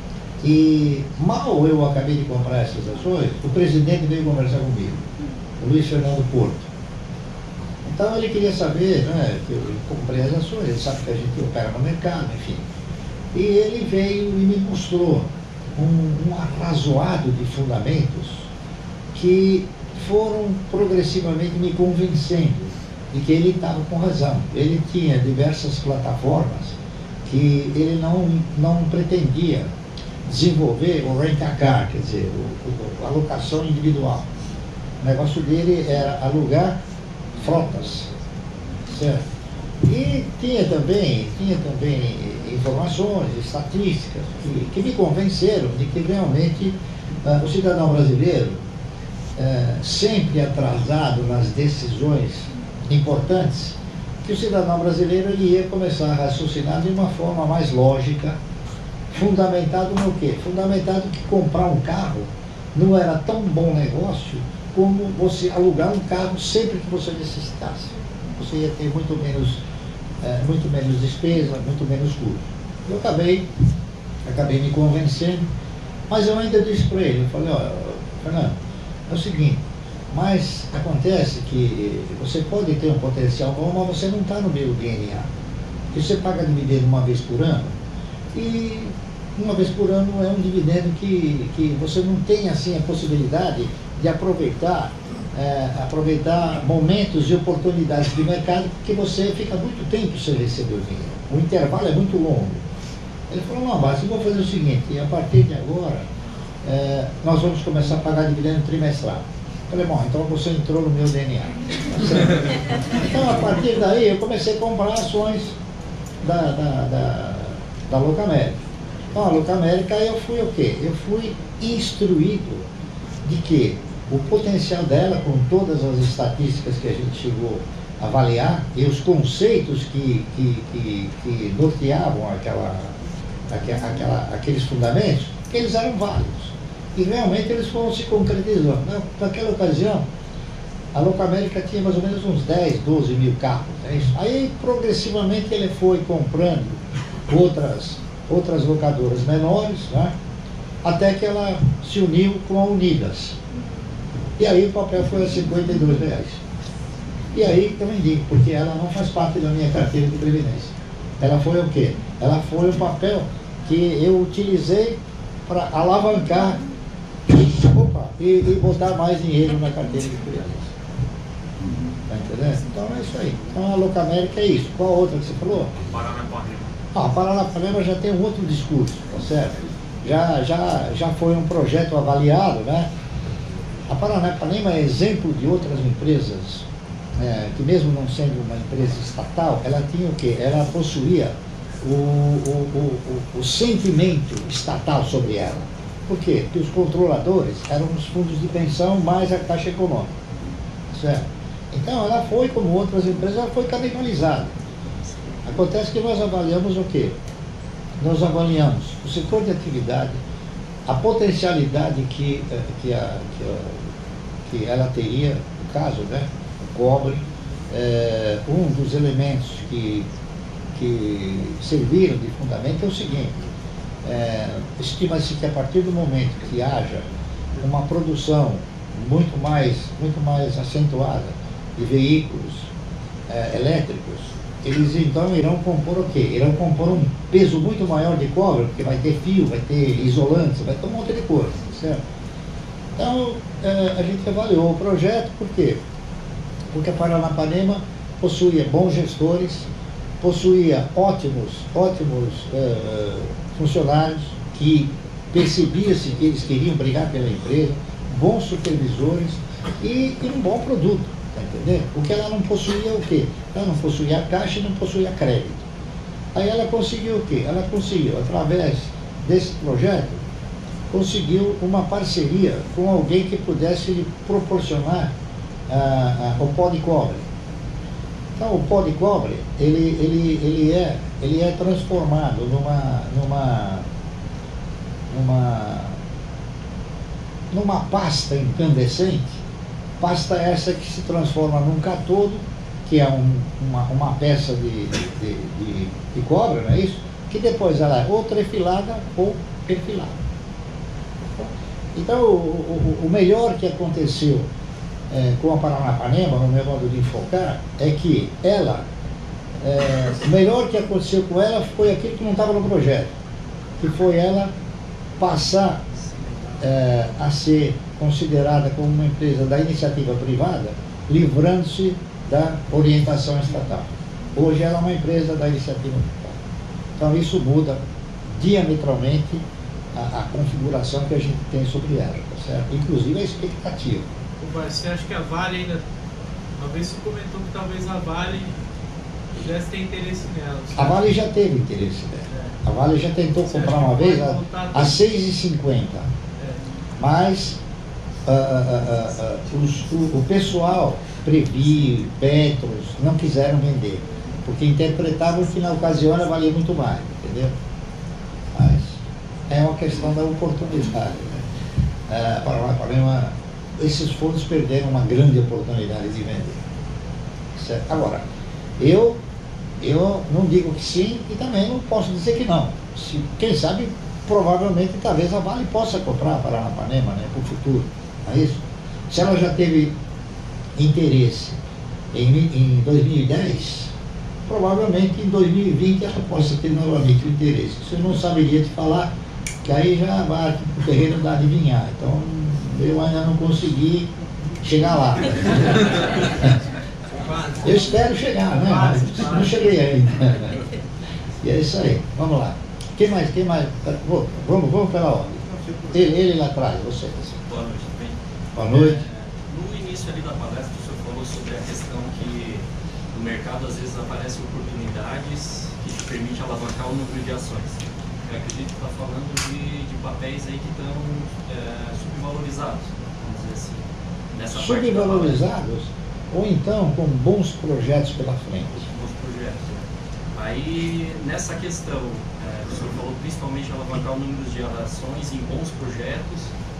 E mal eu acabei de comprar essas ações, o presidente veio conversar comigo, o Luiz Fernando Porto. Então ele queria saber, né, que eu comprei as ações, ele sabe que a gente opera no mercado, enfim. E ele veio e me mostrou um arrazoado de fundamentos que foram progressivamente me convencendo de que ele estava com razão. Ele tinha diversas plataformas que ele não pretendia desenvolver o rent-a-car, quer dizer, a alocação individual. O negócio dele era alugar frotas, certo? E tinha também informações, estatísticas que me convenceram de que realmente o cidadão brasileiro, sempre atrasado nas decisões importantes, que o cidadão brasileiro ele ia começar a raciocinar de uma forma mais lógica, fundamentado no quê? Fundamentado que comprar um carro não era tão bom negócio como você alugar um carro sempre que você necessitasse. Você ia ter muito menos despesa, muito menos custo. Eu acabei me convencendo, mas eu ainda disse para ele, eu falei, olha, Fernando, é o seguinte, mas acontece que você pode ter um potencial bom, mas você não está no meu DNA. Porque você paga dividendo uma vez por ano, e uma vez por ano é um dividendo que você não tem assim a possibilidade de aproveitar momentos e oportunidades de mercado, porque você fica muito tempo sem receber o dinheiro. O intervalo é muito longo. Ele falou, não, mas eu vou fazer o seguinte, a partir de agora, nós vamos começar a pagar dividendo trimestral. Eu falei, bom, então você entrou no meu DNA. Então, a partir daí, eu comecei a comprar ações da Locamérica. Então, a Locamérica, eu fui o quê? Eu fui instruído de que o potencial dela, com todas as estatísticas que a gente chegou a avaliar, e os conceitos que norteavam aqueles fundamentos, eles eram válidos. E realmente eles foram se concretizando. Naquela ocasião, a Locamérica tinha mais ou menos uns 10, 12 mil carros. É isso? Aí, progressivamente, ele foi comprando outras locadoras menores, né? Até que ela se uniu com a Unidas. E aí o papel foi a R$52. E aí eu vendi, porque ela não faz parte da minha carteira de previdência. Ela foi o quê? Ela foi o papel que eu utilizei para alavancar e botar mais dinheiro na carteira de previdência. Tá entendendo? Então é isso aí. Então a Locamérica é isso. Qual outra que você falou? Paranapanema. A Paranapanema já tem um outro discurso, tá certo? Já foi um projeto avaliado, né? A Paranapanema é exemplo de outras empresas, que mesmo não sendo uma empresa estatal, ela tinha o quê? Ela possuía o sentimento estatal sobre ela. Por quê? Porque os controladores eram os fundos de pensão mais a Caixa Econômica, certo? Então ela foi, como outras empresas, ela foi canibalizada. Acontece que nós avaliamos o quê? Nós avaliamos o setor de atividade, a potencialidade que ela teria, no caso, né, o cobre, um dos elementos que serviram de fundamento é o seguinte, estima-se que a partir do momento que haja uma produção muito mais acentuada de veículos elétricos, eles então irão compor o quê? Irão compor um peso muito maior de cobre, porque vai ter fio, vai ter isolantes, vai ter um monte de coisa, certo? Então, a gente avaliou o projeto, por quê? Porque a Paranapanema possuía bons gestores, possuía ótimos funcionários, que percebia-se que eles queriam brigar pela empresa, bons supervisores e um bom produto. Tá entendendo? O que ela não possuía o quê? Ela não possuía a caixa e não possuía crédito. Aí ela conseguiu o quê? Ela conseguiu, através desse projeto, conseguiu uma parceria com alguém que pudesse proporcionar o pó de cobre. Então o pó de cobre, ele é transformado numa pasta incandescente, pasta essa que se transforma num catodo, que é uma peça de cobre, não é isso? Que depois ela é ou trefilada ou perfilada. Então o melhor que aconteceu com a Paranapanema, no meu modo de enfocar, é que o melhor que aconteceu com ela foi aquilo que não estava no projeto, que foi ela passar a ser considerada como uma empresa da iniciativa privada, livrando-se da orientação estatal. Hoje ela é uma empresa da iniciativa privada. Então isso muda diametralmente a configuração que a gente tem sobre ela, tá certo? Inclusive a expectativa. Você acha que a Vale ainda... Uma vez você comentou que talvez a Vale pudesse ter interesse nela. A Vale já teve interesse nela. A Vale já tentou comprar uma vez a 6,50. Mas o pessoal, Previ, Petros, não quiseram vender, porque interpretavam que na ocasião ela valia muito mais, entendeu? Mas é uma questão da oportunidade, né? Esses fundos perderam uma grande oportunidade de vender. Certo? Agora, eu não digo que sim e também não posso dizer que não. Quem sabe, provavelmente, talvez a Vale possa comprar a Paranapanema, né, para o futuro. Não é isso? Se ela já teve interesse em 2010, provavelmente em 2020 ela possa ter novamente o interesse. Isso eu não saberia te falar, que aí já vai o terreno da adivinhar. Então, eu ainda não consegui chegar lá. Eu espero chegar, né? Mas não cheguei ainda. E é isso aí. Vamos lá. Quem mais? Vamos pela ordem. Ele lá atrás, você. Boa noite, bem? Boa noite. No início ali da palestra, o senhor falou sobre a questão que no mercado às vezes aparecem oportunidades que te permitem alavancar o número de ações. Eu acredito que está falando de papéis aí que estão subvalorizados, vamos dizer assim. Nessa Subvalorizados ou então com bons projetos pela frente. Bons projetos, né? Aí, nessa questão, o senhor falou principalmente alavancar o número de ações em bons projetos.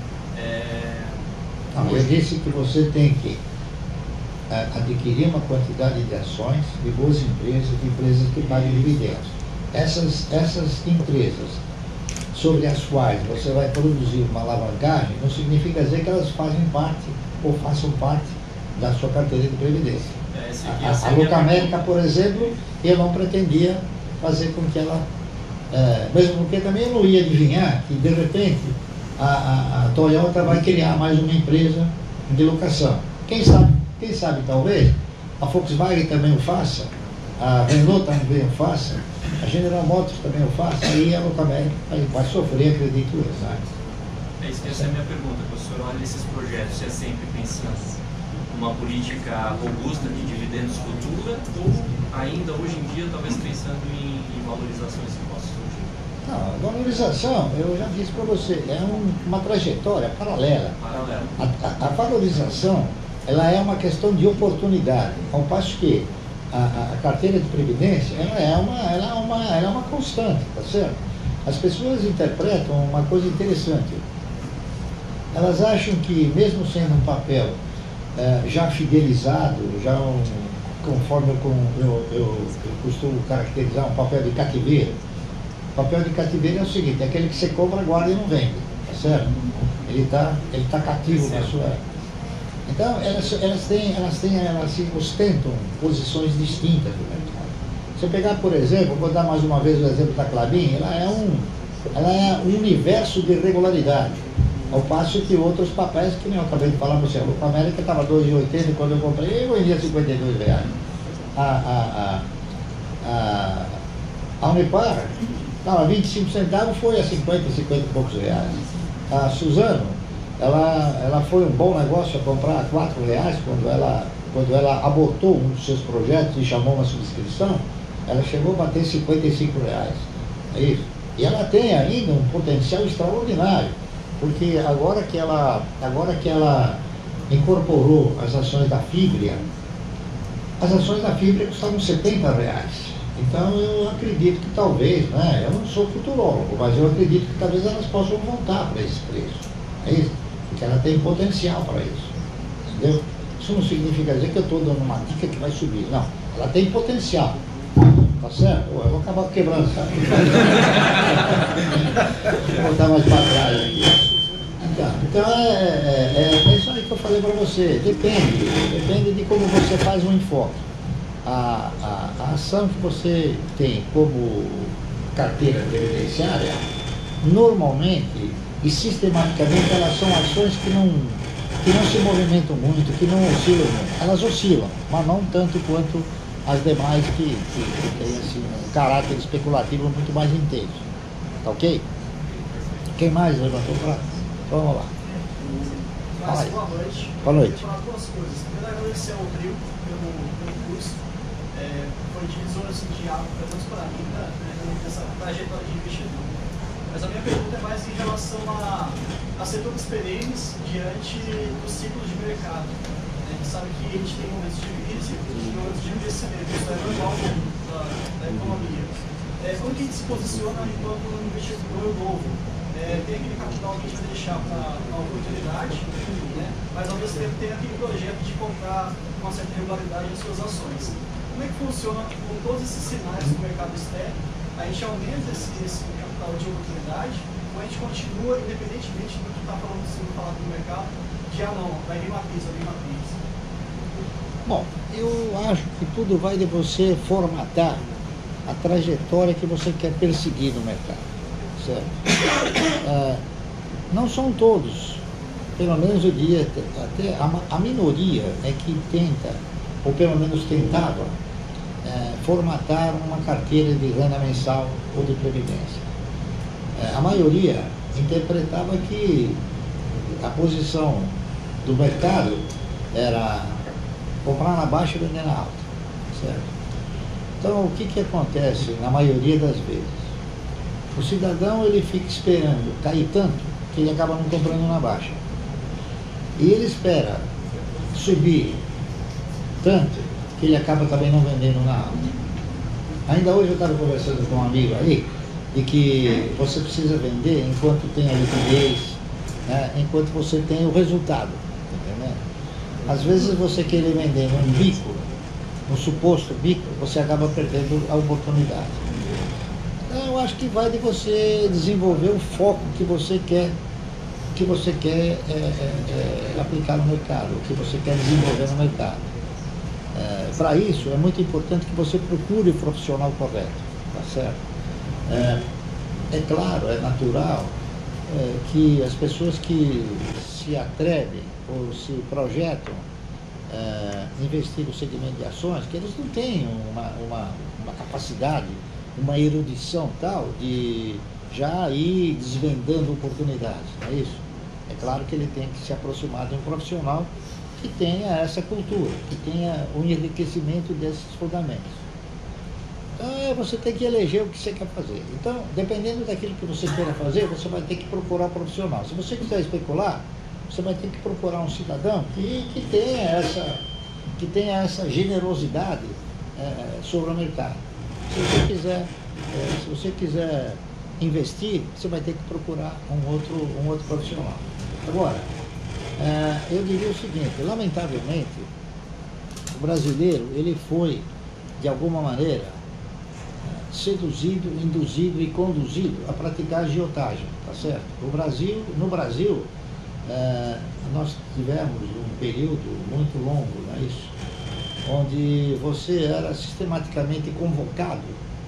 Não, eu disse que você tem que adquirir uma quantidade de ações de boas empresas, de empresas que paguem dividendos. Essas empresas sobre as quais você vai produzir uma alavancagem não significa dizer que elas fazem parte ou façam parte da sua carteira de previdência. A Locamérica, por exemplo, eu não pretendia fazer com que ela, mesmo porque também eu não ia adivinhar que de repente a Toyota vai criar mais uma empresa de locação. Quem sabe talvez a Volkswagen também o faça, a Renault também o faça, a General Motors também o faça, aí a Locamérica vai sofrer, acredito eu. Né? Essa é a minha pergunta, professor. Olha esses projetos, você é sempre pensando uma política robusta de dividendos futura ou ainda hoje em dia talvez pensando em valorizações que possam surgir? Não, a valorização, eu já disse para você, é uma trajetória paralela. A valorização, ela é uma questão de oportunidade, ao passo que a carteira de previdência, ela é uma constante, tá certo? As pessoas interpretam uma coisa interessante. Elas acham que mesmo sendo um papel já fidelizado, conforme eu costumo caracterizar, um papel de cativeiro. O papel de cativeiro é o seguinte, é aquele que você compra, guarda e não vende, tá certo? Ele tá cativo na sua... Então, elas se ostentam posições distintas do mercado. Se eu pegar, por exemplo, vou dar mais uma vez o exemplo da Klabin, ela é um universo de regularidade. Ao passo que outros papéis, que nem eu acabei de falar para você, a Locamérica estava R$2,80 quando eu comprei, eu vendia R$52. A Unipar estava 25 centavos, foi a 50 e poucos reais. A Suzano, ela foi um bom negócio a comprar a R$4 quando ela abotou um dos seus projetos e chamou uma subscrição, ela chegou a bater R$55. É isso. E ela tem ainda um potencial extraordinário. Porque agora que ela incorporou as ações da Fibria, as ações da Fibra custavam R$70. Então eu acredito que talvez, né, eu não sou futurólogo, mas eu acredito que talvez elas possam voltar para esse preço. É isso? Porque ela tem potencial para isso. Entendeu? Isso não significa dizer que eu estou dando uma dica que vai subir. Não, ela tem potencial. Tá certo? Eu vou acabar quebrando, sabe? Vou botar mais para trás aqui. Então é isso aí que eu falei para você. Depende de como você faz um enfoque. A ação que você tem como carteira previdenciária, normalmente e sistematicamente, elas são ações que não se movimentam muito, que não oscilam muito. Elas oscilam, mas não tanto quanto as demais que têm assim, um caráter especulativo muito mais intenso. Tá ok? Quem mais levantou o prato? Vamos lá. Fala aí. Boa noite. Boa noite. Eu vou falar duas coisas. Primeiro, agradecer ao trio pelo curso. Foi divisor assim, de algo, pelo menos para mim, nessa trajetória de investidor. Mas a minha pergunta é mais em relação a setores perenes diante dos ciclos de mercado. A gente sabe que a gente tem momentos de crise e momentos de investimento. Isso é normal da economia. Como que a gente se posiciona enquanto um investidor novo? Tem aquele capital que a gente vai deixar para uma oportunidade, né? Mas ao mesmo tempo tem aquele projeto de comprar com uma certa regularidade as suas ações. Como é que funciona com todos esses sinais do mercado externo? A gente aumenta esse capital de oportunidade ou a gente continua, independentemente do que está sendo falado no mercado, que não, vai vir uma crise, vai vir uma crise? Bom, eu acho que tudo vai de você formatar a trajetória que você quer perseguir no mercado. Certo? Não são todos, pelo menos eu diria, até a minoria é que tenta, ou pelo menos tentava, formatar uma carteira de renda mensal ou de previdência. A maioria interpretava que a posição do mercado era comprar na baixa e vender na alta. Certo? Então, o que acontece na maioria das vezes? O cidadão ele fica esperando cair tanto que ele acaba não comprando na baixa. E ele espera subir tanto que ele acaba também não vendendo na alta. Ainda hoje eu estava conversando com um amigo aí de que você precisa vender enquanto tem a liquidez, né, enquanto você tem o resultado. Entendeu? Às vezes você querer vender num bico, num suposto bico, você acaba perdendo a oportunidade. Eu acho que vai de você desenvolver o foco que você quer aplicar no mercado, o que você quer desenvolver no mercado. Para isso, é muito importante que você procure o profissional correto, tá certo? É claro, é natural que as pessoas que se atrevem ou se projetam investir no segmento de ações, que eles não têm uma capacidade, uma erudição tal de já ir desvendando oportunidades, não é isso? É claro que ele tem que se aproximar de um profissional que tenha essa cultura, que tenha um enriquecimento desses fundamentos. Então você tem que eleger o que você quer fazer. Então, dependendo daquilo que você queira fazer, você vai ter que procurar um profissional. Se você quiser especular, você vai ter que procurar um cidadão que tenha essa generosidade sobre o mercado. Se você quiser investir, você vai ter que procurar um outro profissional. Agora, eu diria o seguinte, lamentavelmente, o brasileiro, ele foi, de alguma maneira, seduzido, induzido e conduzido a praticar agiotagem, tá certo? No Brasil, nós tivemos um período muito longo, não é isso? Onde você era sistematicamente convocado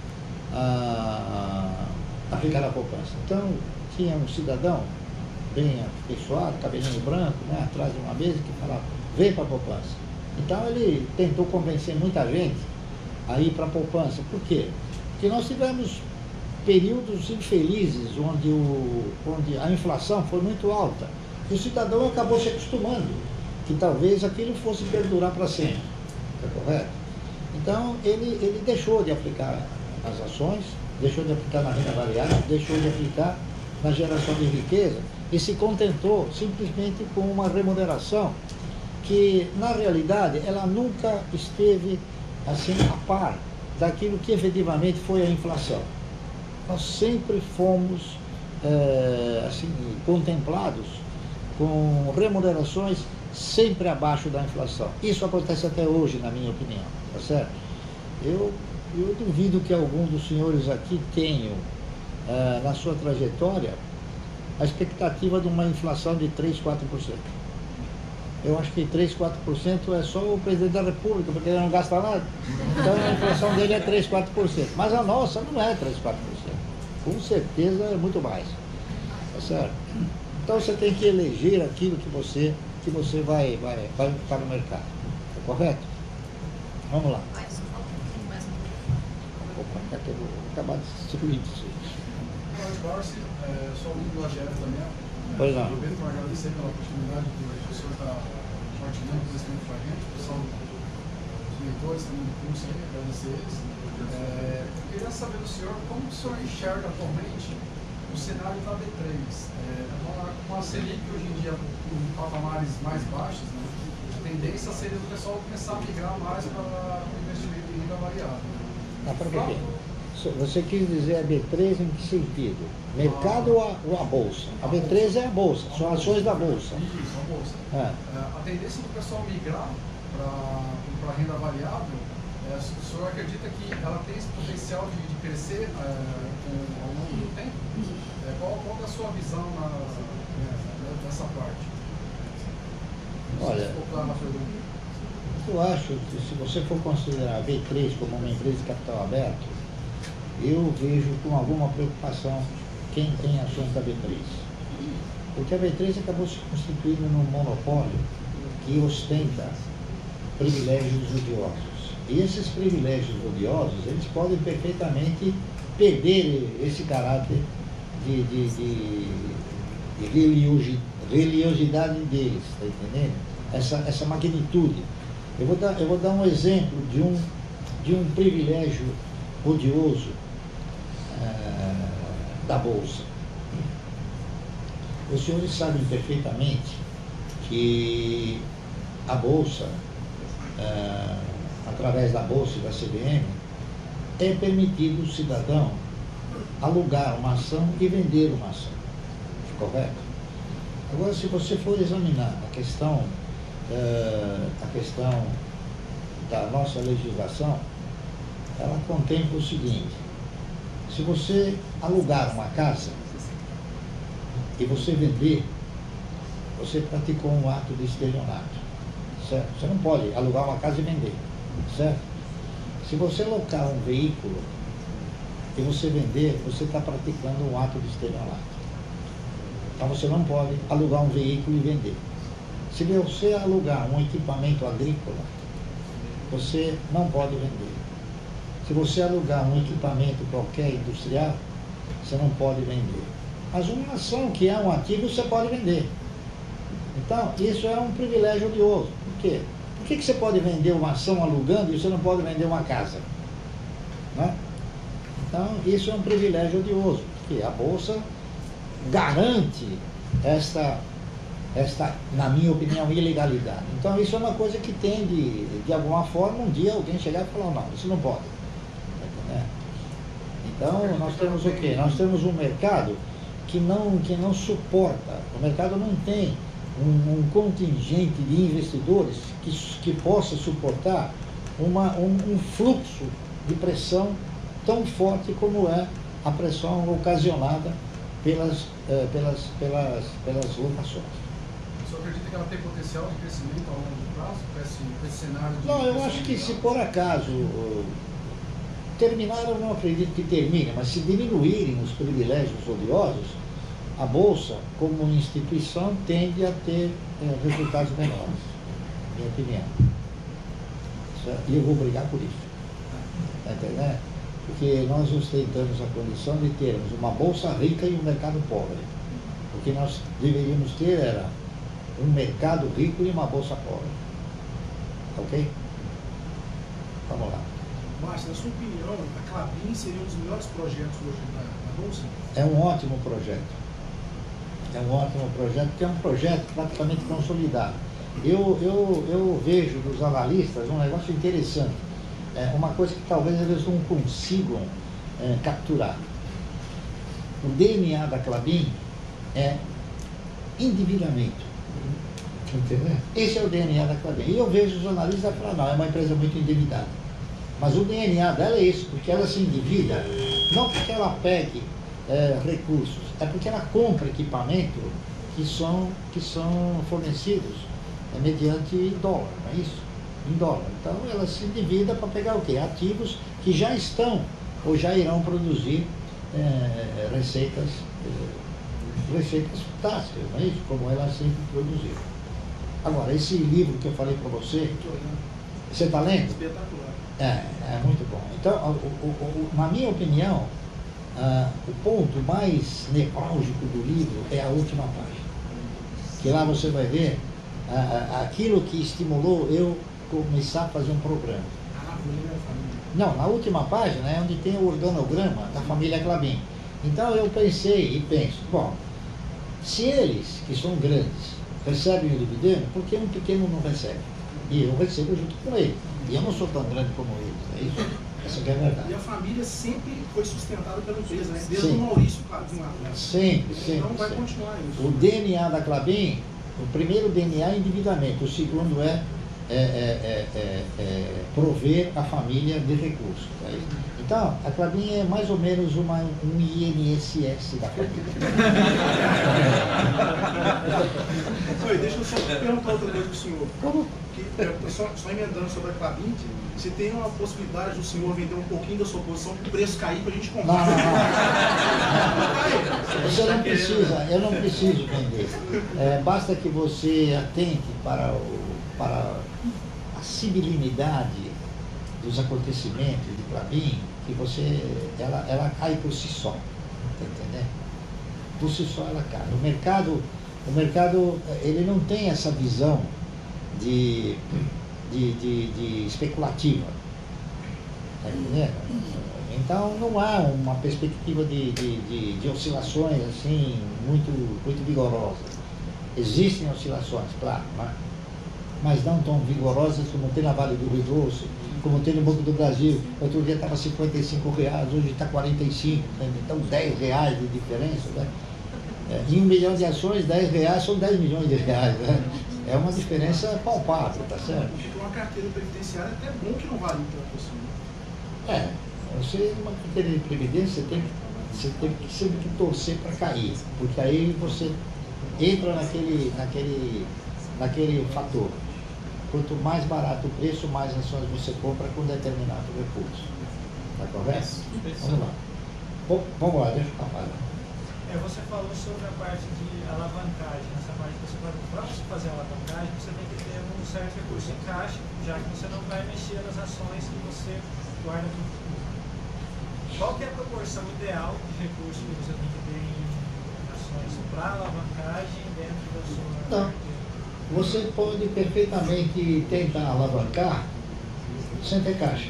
a aplicar a poupança. Então, tinha um cidadão bem apessoado, cabelinho branco, né, atrás de uma mesa, que falava, vem para a poupança. Então, ele tentou convencer muita gente a ir para a poupança. Por quê? Porque nós tivemos períodos infelizes onde a inflação foi muito alta. E o cidadão acabou se acostumando que talvez aquilo fosse perdurar para sempre. Está correto? Então, ele deixou de aplicar as ações, deixou de aplicar na renda variável, deixou de aplicar na geração de riqueza e se contentou simplesmente com uma remuneração que, na realidade, ela nunca esteve assim a par daquilo que efetivamente foi a inflação. Nós sempre fomos assim, contemplados com remunerações sempre abaixo da inflação. Isso acontece até hoje, na minha opinião, tá certo? Eu duvido que algum dos senhores aqui tenham, na sua trajetória, a expectativa de uma inflação de 3, 4%. Eu acho que 3, 4% é só o presidente da República, porque ele não gasta nada. Então a inflação dele é 3, 4%. Mas a nossa não é 3, 4%. Com certeza é muito mais. Tá certo? Então você tem que eleger aquilo que você vai para o mercado. Tá correto? Vamos lá. Opa, eu vou acabar de destruir isso. Barsi, sou aluno do AGF também. Pois não. Aproveito para agradecer pela oportunidade que o professor está compartilhando com esse tempo com a gente, o pessoal dos leitores também do curso, agradecer eles. Eu queria saber do senhor como o senhor enxerga atualmente o cenário da B3. Com a Selic hoje em dia em patamares mais baixos, né, a tendência seria o pessoal começar a migrar mais para o investimento em renda variável. Você quis dizer a B3 em que sentido? Mercado ou a Bolsa? A B3 é a Bolsa, são ações da Bolsa. Isso, a Bolsa. A tendência do pessoal migrar para a renda variável, o senhor acredita que ela tem esse potencial de crescer ao longo do tempo? Qual é a sua visão nessa parte? Olha, eu acho que se você for considerar a B3 como uma empresa de capital aberto, eu vejo com alguma preocupação quem tem ações da B3. Porque a B3 acabou se constituindo num monopólio que ostenta privilégios odiosos. E esses privilégios odiosos, eles podem perfeitamente perder esse caráter de religiosidade deles, está entendendo? Essa magnitude. Eu vou dar um exemplo de um privilégio odioso da Bolsa. Os senhores sabem perfeitamente que a Bolsa, através da Bolsa e da CVM, é permitido o cidadão alugar uma ação e vender uma ação. Correto? Agora, se você for examinar a questão da nossa legislação, ela contempla o seguinte: se você alugar uma casa e você vender, você praticou um ato de estelionato, certo? Você não pode alugar uma casa e vender, certo? Se você alocar um veículo e você vender, você está praticando um ato de estelionato. Então você não pode alugar um veículo e vender. Se você alugar um equipamento agrícola, você não pode vender. Se você alugar um equipamento qualquer industrial, você não pode vender. Mas uma ação que é um ativo, você pode vender. Então, isso é um privilégio odioso. Por quê? Por que você pode vender uma ação alugando e você não pode vender uma casa? Né? Então, isso é um privilégio odioso, porque a Bolsa garante esta, na minha opinião, ilegalidade. Então, isso é uma coisa que tem de alguma forma, um dia alguém chegar e falar, não, isso não pode. Então, nós temos o quê? Nós temos um mercado que não suporta, o mercado não tem um contingente de investidores que possa suportar um fluxo de pressão tão forte como é a pressão ocasionada pelas locações. O senhor acredita que ela tem potencial de crescimento ao longo prazo para esse cenário de... Não, eu acho que se por acaso terminar, eu não acredito que termine, mas se diminuírem os privilégios odiosos, a Bolsa, como instituição, tende a ter resultados menores, minha opinião. E eu vou brigar por isso. Está entendendo? Porque nós ostentamos a condição de termos uma Bolsa rica e um mercado pobre. O que nós deveríamos ter era um mercado rico e uma Bolsa pobre. Ok? Vamos lá. Márcio, na sua opinião, a Klabin seria um dos melhores projetos hoje na Bolsa? É um ótimo projeto. É um ótimo projeto, porque é um projeto praticamente consolidado. eu vejo dos analistas um negócio interessante, uma coisa que talvez eles não consigam capturar. O DNA da Klabin é endividamento. Entendeu? Esse é o DNA da Klabin. E eu vejo os analistas falar, não, é uma empresa muito endividada. Mas o DNA dela é esse, porque ela se endivida, não porque ela pegue recursos, é porque ela compra equipamento que são fornecidos mediante dólar, não é isso? Em dólar. Então ela se endivida para pegar o quê? Ativos que já estão ou já irão produzir receitas fantásticas, não é isso? Como ela sempre produziu. Agora, esse livro que eu falei para você, você está lendo? Espetacular. É muito bom. Então, na minha opinião, o ponto mais nevrálgico do livro é a última página. Que lá você vai ver aquilo que estimulou eu começar a fazer um programa. Não, na última página é onde tem o organograma da família Klabin. Então eu pensei e penso, bom, se eles, que são grandes, recebem o dividendo, por que um pequeno não recebe? E eu recebo junto com ele. E eu não sou tão grande como eles, é isso? Essa que é a verdade. E a família sempre foi sustentada pela empresa, né? Desde Sim. o Maurício Klabin lá. Né? Sempre. Então vai continuar isso. O DNA da Klabin, o primeiro DNA é endividamento, o segundo é prover a família de recursos. É isso? Então, a Klabin é mais ou menos um INSS da família. Oi, deixa eu só perguntar outra coisa para o senhor. Como? Só emendando sobre a Klabin, se tem uma possibilidade do senhor vender um pouquinho da sua posição para o preço cair para a gente comprar. Não. Você não precisa, eu não preciso vender. Basta que você atente para a sibilinidade dos acontecimentos de Klabin, que ela cai por si só. Está entendendo? Por si só ela cai. O mercado ele não tem essa visão de especulativa. Está entendendo? Então não há uma perspectiva de oscilações assim muito vigorosas. Existem oscilações, claro, mas não tão vigorosas como tem na Vale do Rio Doce, como tem no Banco do Brasil. Outro dia estava R$55, hoje está R$45, então R$10 de diferença. Né? Em 1 milhão de ações, R$10 são 10 milhões de reais. Né? É uma diferença palpável, tá certo? Porque uma carteira previdenciária é até bom que não vale tanto assim. Você, numa carteira de previdência, você tem que sempre que torcer para cair, porque aí você entra naquele fator. Quanto mais barato o preço, mais ações você compra com determinado recurso. Está correto? Vamos lá. Vamos lá, deixa eu falar. Você falou sobre a parte de alavancagem. Nessa parte para você fazer a alavancagem, você tem que ter um certo recurso em caixa, já que você não vai mexer nas ações que você guarda para o futuro. Qual que é a proporção ideal de recursos que você tem que ter em ações para alavancagem dentro da sua carteira? Você pode perfeitamente tentar alavancar sem ter caixa.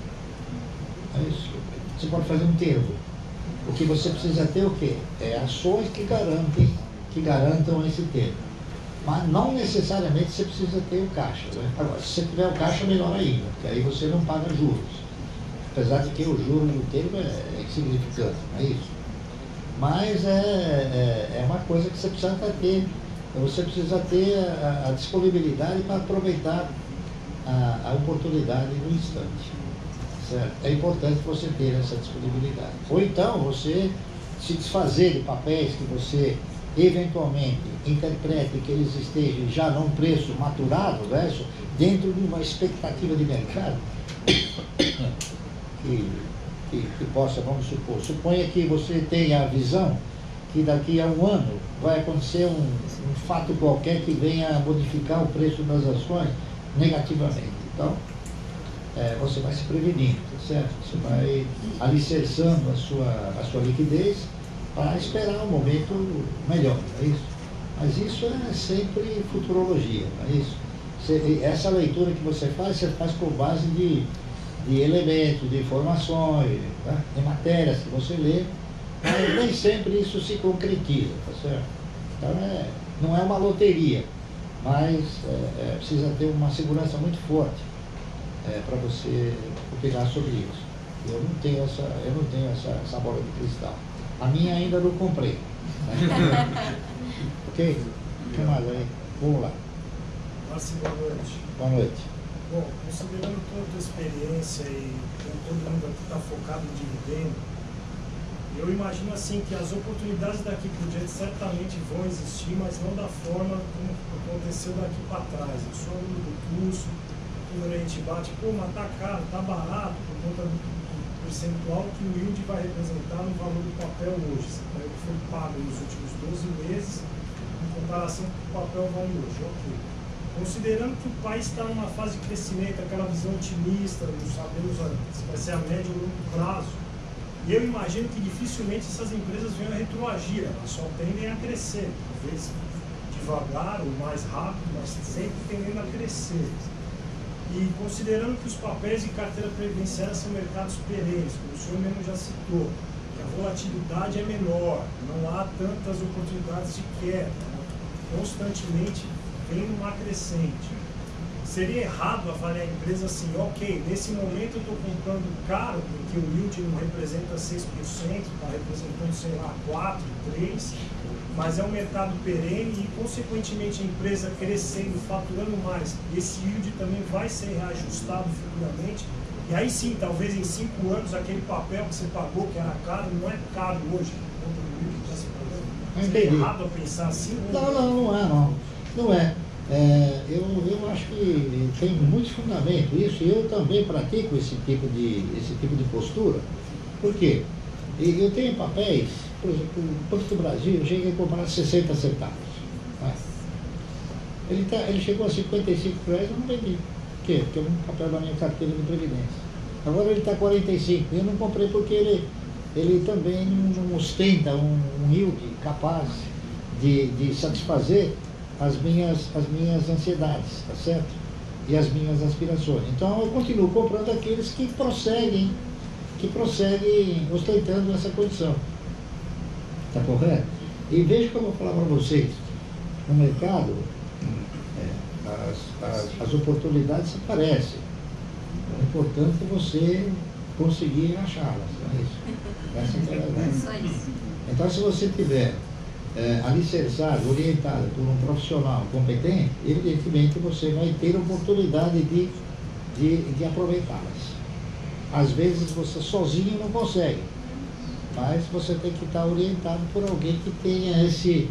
É isso. Você pode fazer um termo. O que você precisa ter o quê? Ações que garantam esse termo. Mas não necessariamente você precisa ter o caixa. Né? Agora, se você tiver o caixa, melhor ainda, porque aí você não paga juros. Apesar de que o juro do termo é insignificante, não é isso? Mas é uma coisa que você precisa ter. Você precisa ter a disponibilidade para aproveitar a oportunidade no instante. Certo? É importante você ter essa disponibilidade. Ou então você se desfazer de papéis que você eventualmente interprete que eles estejam já num preço maturado, né, dentro de uma expectativa de mercado que possa, vamos supor, suponha que você tenha a visão que daqui a um ano vai acontecer um fato qualquer que venha a modificar o preço das ações negativamente. Então, você vai se prevenindo, tá certo? Você vai alicerçando a sua liquidez para esperar um momento melhor, não é isso? Mas isso é sempre futurologia, não é isso? Essa leitura que você faz com base de elementos, de informações, tá? De matérias que você lê, mas nem sempre isso se concretiza, tá certo? Então não é uma loteria. mas precisa ter uma segurança muito forte para você opinar sobre isso. Eu não tenho essa bola de cristal. A minha ainda não comprei. Ok? O que mais aí? Vamos lá. Márcio, boa noite. Boa noite. Bom, considerando toda a tua experiência e todo mundo aqui está focado em dividendo, eu imagino assim que as oportunidades daqui por diante certamente vão existir, mas não da forma como aconteceu daqui para trás. Eu sou aluno do curso, quando a gente bate, pô, mas tá caro, tá barato, por conta do percentual que o yield vai representar no valor do papel hoje. Você pega o que foi pago nos últimos 12 meses, em comparação com o que o papel vale hoje. Ok. Considerando que o país está numa fase de crescimento, aquela visão otimista, não sabemos se vai ser a médio ou longo prazo, e eu imagino que dificilmente essas empresas venham a retroagir, elas só tendem a crescer, talvez devagar ou mais rápido, mas sempre tendendo a crescer. E considerando que os papéis e carteira previdenciária são mercados perenes, como o senhor mesmo já citou, que a volatilidade é menor, não há tantas oportunidades de queda, constantemente vem numa crescente. Seria errado avaliar a empresa assim, ok, nesse momento eu estou comprando caro, porque o yield não representa 6%, está representando, sei lá, 4%, 3%, mas é um mercado perene e, consequentemente, a empresa crescendo, faturando mais, esse yield também vai ser reajustado futuramente, e aí sim, talvez em 5 anos, aquele papel que você pagou, que era caro, não é caro hoje, por conta do yield que está se pagando. Seria errado a pensar assim? Não é. Eu acho que tem muito fundamento isso, e eu também pratico esse tipo de postura. Por quê? Eu tenho papéis, por exemplo, o Banco do Brasil, eu cheguei a comprar 60 centavos. Né? Ele chegou a 55 reais, eu não vendi. Por quê? Porque é um papel da minha carteira de previdência. Agora ele está 45, eu não comprei porque ele também não ostenta um yield capaz de satisfazer as minhas ansiedades, tá certo? E as minhas aspirações. Então eu continuo comprando aqueles que prosseguem ostentando essa condição. Tá correto? E veja que eu vou falar para vocês, no mercado, as oportunidades aparecem. O importante é você conseguir achá-las, não é isso? Essa é a verdade. Então, se você tiver alicerçado, orientado por um profissional competente, evidentemente você vai ter oportunidade de aproveitá-las. Às vezes você sozinho não consegue, mas você tem que estar orientado por alguém que tenha esse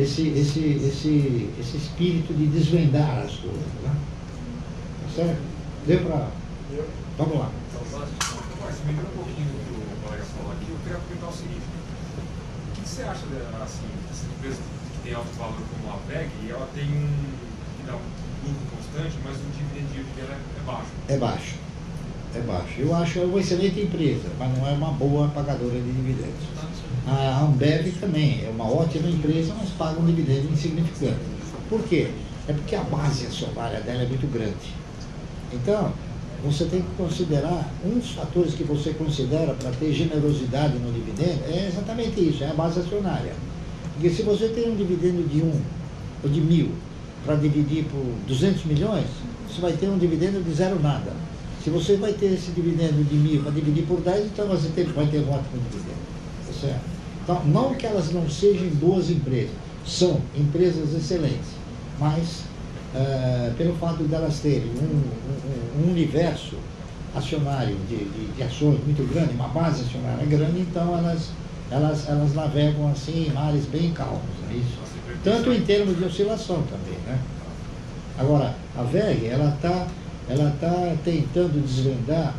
espírito de desvendar as coisas. Né? Certo? Deu para... Vamos lá. Me deu um pouquinho do que o colega falou aqui, eu queria perguntar o seguinte: o que você acha dessa empresa que tem alto valor como a VEG, e ela tem que dá um lucro constante, mas o dividend yield dela é baixo? É baixo. Eu acho uma excelente empresa, mas não é uma boa pagadora de dividendos. A Ambev também é uma ótima empresa, mas paga um dividendo insignificante. Por quê? É porque a base acionária dela é muito grande. Então, você tem que considerar, um dos fatores que você considera para ter generosidade no dividendo é exatamente isso, é a base acionária. Porque se você tem um dividendo de 1 ou de 1.000 para dividir por 200 milhões, você vai ter um dividendo de zero nada. Se você vai ter esse dividendo de 1.000 para dividir por 10, então você vai ter um ótimo dividendo. Tá certo? Então, não que elas não sejam boas empresas, são empresas excelentes, mas pelo fato de elas terem um universo acionário de ações muito grande, uma base acionária grande, então elas navegam assim em mares bem calmos, é isso? Tanto em termos de oscilação também, né? Agora, a VEG, ela está tentando desvendar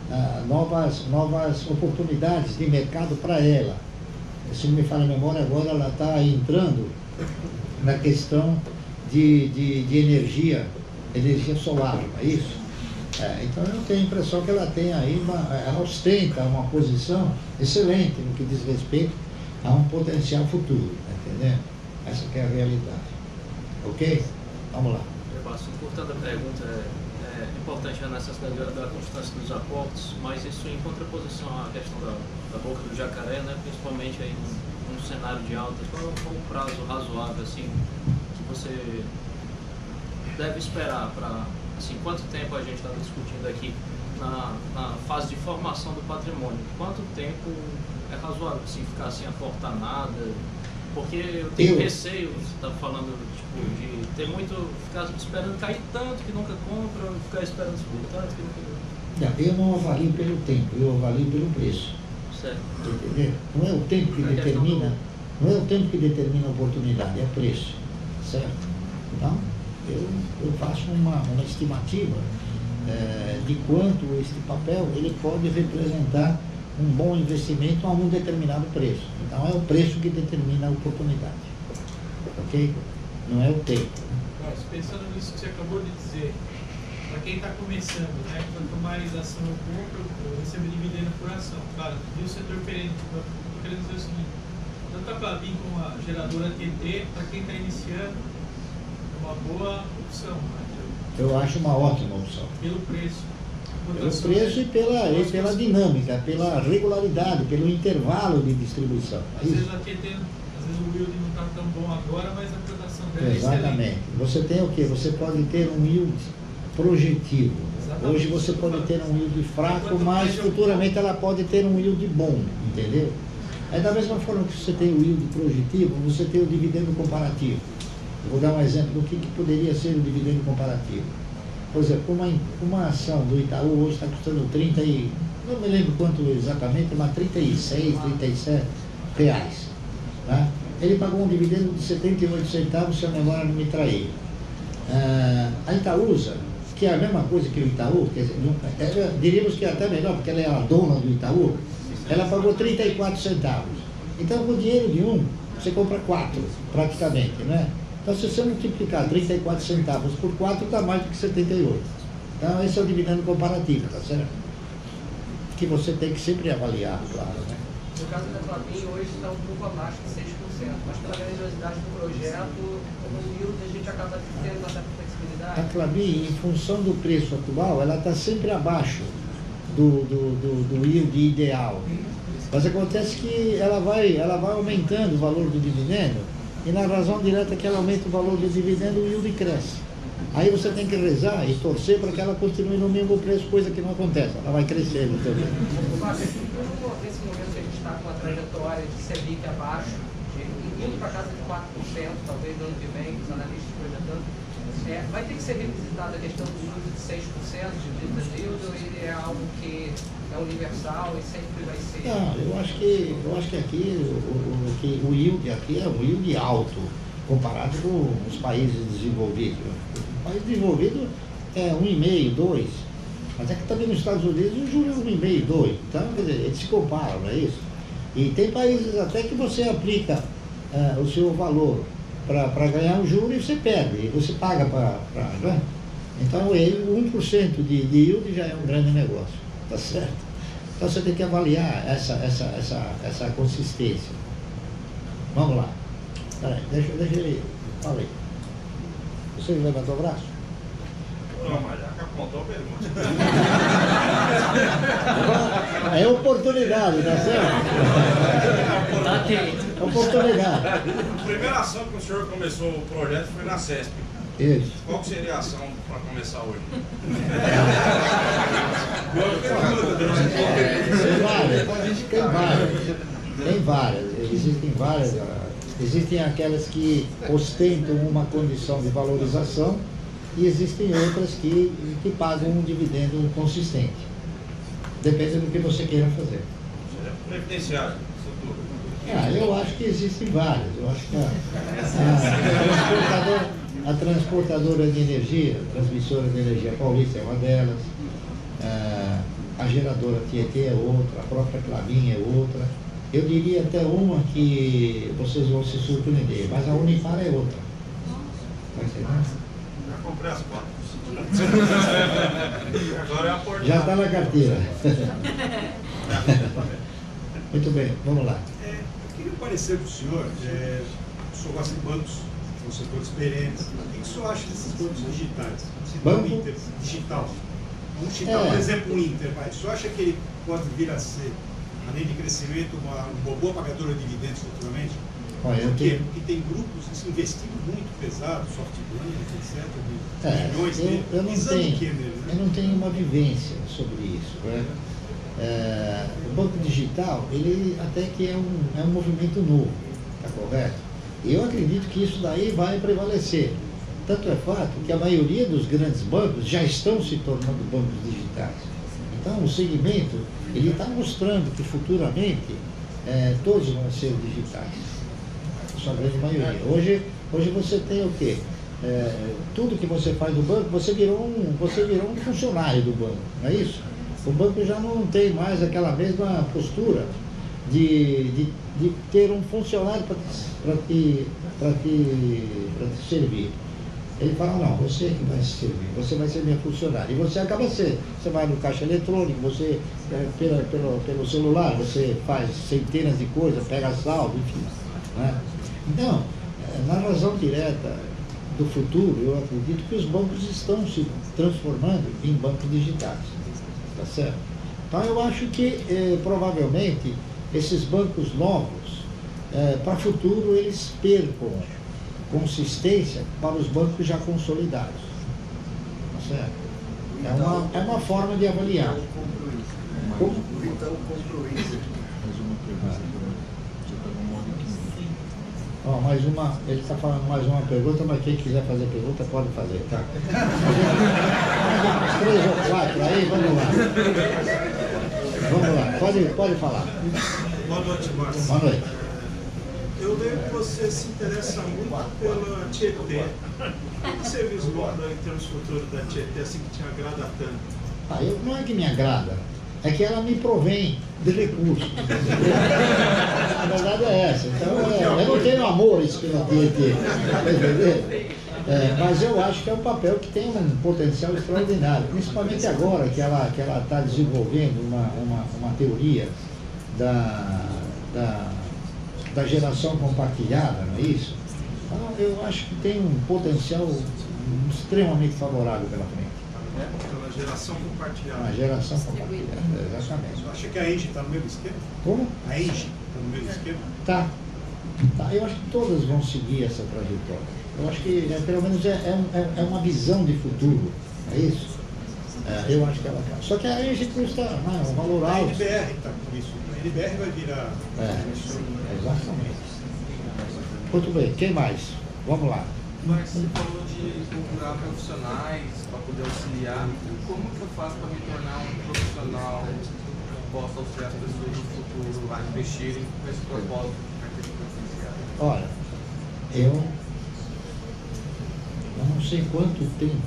novas oportunidades de mercado para ela. Se não me falha a memória, agora ela está entrando na questão de energia solar, não é isso? Então eu tenho a impressão que ela tem aí, ela ostenta uma posição excelente no que diz respeito a um potencial futuro, tá entendendo? Essa que é a realidade. Ok? Vamos lá. Portanto, a pergunta é importante a necessidade da constância dos aportes, mas isso em contraposição à questão da boca do jacaré, né? Principalmente aí num cenário de altas, qual é o prazo razoável assim, que você deve esperar para, assim, quanto tempo a gente estava discutindo aqui na fase de formação do patrimônio? Quanto tempo é razoável assim, ficar assim afortanada? Porque eu tenho receio, você está falando tipo, de ter muito, ficar esperando cair tanto que nunca compra, ficar esperando subir tanto que nunca compra. Eu não avalio pelo tempo, eu avalio pelo preço. Certo. Entendeu? Não é o tempo que determina, não é o tempo que determina a oportunidade, é o preço. Certo? Então, eu faço uma estimativa de quanto este papel ele pode representar um bom investimento a um determinado preço. Então, é o preço que determina a oportunidade. Ok? Não é o tempo. Mas pensando nisso que você acabou de dizer, para quem está começando, né, quanto mais ação eu compro, eu recebo dividendo por ação. Claro, e o setor perene, eu estou querendo dizer o seguinte, tanto a Klabin como a geradora TT, para quem está iniciando, é uma boa opção. Eu acho uma ótima opção. Pelo preço. Pelo preço e pela dinâmica, pela regularidade, pelo intervalo de distribuição. Às vezes a TT, às vezes o yield não está tão bom agora, mas a produção dela é exatamente. Você tem o quê? Você pode ter um yield projetivo. Exatamente. Hoje você pode ter um yield fraco, mas futuramente ela pode ter um yield bom, entendeu? Aí da mesma forma que você tem o yield projetivo, você tem o dividendo comparativo. Eu vou dar um exemplo do que poderia ser o dividendo comparativo. Por exemplo, uma ação do Itaú hoje está custando 30 e... não me lembro quanto exatamente, mas 36, 37 reais. Tá? Ele pagou um dividendo de 78 centavos, se a memória não me trair. A Itaúsa, que é a mesma coisa que o Itaú, quer dizer, diríamos que é até melhor, porque ela é a dona do Itaú, ela pagou 34 centavos. Então, com o dinheiro de um, você compra 4, praticamente, né? Então, se você multiplicar 34 centavos por 4, dá mais do que 78. Então, esse é o dividendo comparativo, tá certo? Que você tem que sempre avaliar, claro, né? No caso da Klabin, hoje está um pouco abaixo de 6%, mas pela grandiosidade do projeto, o yield a gente acaba tendo uma certa flexibilidade. A Klabin, em função do preço atual, ela está sempre abaixo do yield ideal. Mas acontece que ela vai aumentando o valor do dividendo, e na razão direta que ela aumenta o valor do dividendo, o yield cresce. Aí você tem que rezar e torcer para que ela continue no mesmo preço, coisa que não acontece. Ela vai crescendo também. Nesse momento que a gente está com uma trajetória de Selic abaixo, indo para casa de 4%, talvez no ano que vem, os analistas projetando, vai ter que ser revisitada a questão do yield de 6% de dividend yield, ou ele é algo que é universal e sempre vai ser? Não, eu acho que aqui o yield aqui é um yield alto, comparado com os países desenvolvidos. O país desenvolvido é 1,5%, 2%. Mas é que também nos Estados Unidos o juro é 1,5%, 2%. Então, quer dizer, eles se comparam, não é isso? E tem países até que você aplica o seu valor para ganhar um juro e você perde, e você paga para... Né? Então, ele, 1% de yield já é um grande negócio, tá certo? Então, você tem que avaliar essa consistência. Vamos lá. Peraí, deixa ele... Fala aí. Você levantou o braço? Não, mas já que apontou a pergunta. É oportunidade, tá certo? Oportunidade. A primeira ação que o senhor começou o projeto foi na CESP. Isso. Qual que seria a ação para começar hoje? Tem várias. Existem várias. Existem aquelas que ostentam uma condição de valorização e existem outras que pagam um dividendo consistente. Depende do que você queira fazer. Previdenciário. Eu acho que existem várias. Eu acho que a transportadora de energia, a transmissora de energia paulista é uma delas, a geradora Tietê é outra, a própria Klabin é outra. Eu diria até uma que vocês vão se surpreender, mas a Unipar é outra. Vai ser, né? Já comprei as 4. Agora é a porta. Já está na carteira. Muito bem, vamos lá. Eu queria parecer para o senhor gosta de bancos, são setores perenes. O que o senhor acha desses bancos digitais? Banco? Inter, digital. Vamos citar, por exemplo, o Inter. O senhor acha que ele pode vir a ser, além de crescimento, uma boa pagadora de dividendos futuramente? Por quê? Porque tem grupos investindo muito pesado, SoftBank, etc. Milhões eu não tenho uma vivência sobre isso. Né? O banco digital, ele até que é um movimento novo, está correto? E eu acredito que isso daí vai prevalecer. Tanto é fato que a maioria dos grandes bancos já estão se tornando bancos digitais. Então, o segmento, ele está mostrando que futuramente todos vão ser digitais. A sua grande maioria. Hoje você tem o quê? Tudo que você faz no banco, você virou um funcionário do banco, não é isso? O banco já não tem mais aquela mesma postura de ter um funcionário para te servir. Ele fala, não, você que vai se servir, você vai ser meu funcionário. E você acaba sendo. Você vai no caixa eletrônico, você, pelo celular, você faz centenas de coisas, pega saldo, enfim. Né? Então, na razão direta do futuro, eu acredito que os bancos estão se transformando em bancos digitais. Tá certo? Então, eu acho que, provavelmente, esses bancos novos, para o futuro, eles percam consistência para os bancos já consolidados. Tá certo? É uma forma de avaliar. Então, compromisso. Mais uma, ele está falando mais uma pergunta, mas quem quiser fazer pergunta pode fazer, tá? Uns 3 ou 4 aí, vamos lá. Vamos lá, pode falar. Boa noite, Márcio. Boa noite. Eu lembro que você se interessa muito pela Tietê. O que você vislumbra em termos futuros da Tietê, assim, que te agrada tanto? Não é que me agrada, é que ela me provém de recursos. A verdade é essa. Então, eu não tenho amores pela Tietê, mas eu acho que é um papel que tem um potencial extraordinário, principalmente agora que ela está desenvolvendo uma teoria da geração compartilhada, não é isso? Então, eu acho que tem um potencial extremamente favorável pela frente. Pela geração compartilhada. Uma geração compartilhada, exatamente. Você acha que a Engie está no mesmo esquema? Como? A Engie está no mesmo esquema? Tá. Eu acho que todas vão seguir essa trajetória. Eu acho que, pelo menos, é uma visão de futuro, é isso? Eu acho que ela está. Só que a Engie custa um valor alto. A NBR está com isso. A NBR vai virar... Exatamente. Muito bem, quem mais? Vamos lá. Mas você falou de procurar profissionais para poder auxiliar. Como que eu faço para me tornar um profissional que possa auxiliar as pessoas no futuro a investirem com esse propósito de marketing potencial? Olha, eu não sei quanto tempo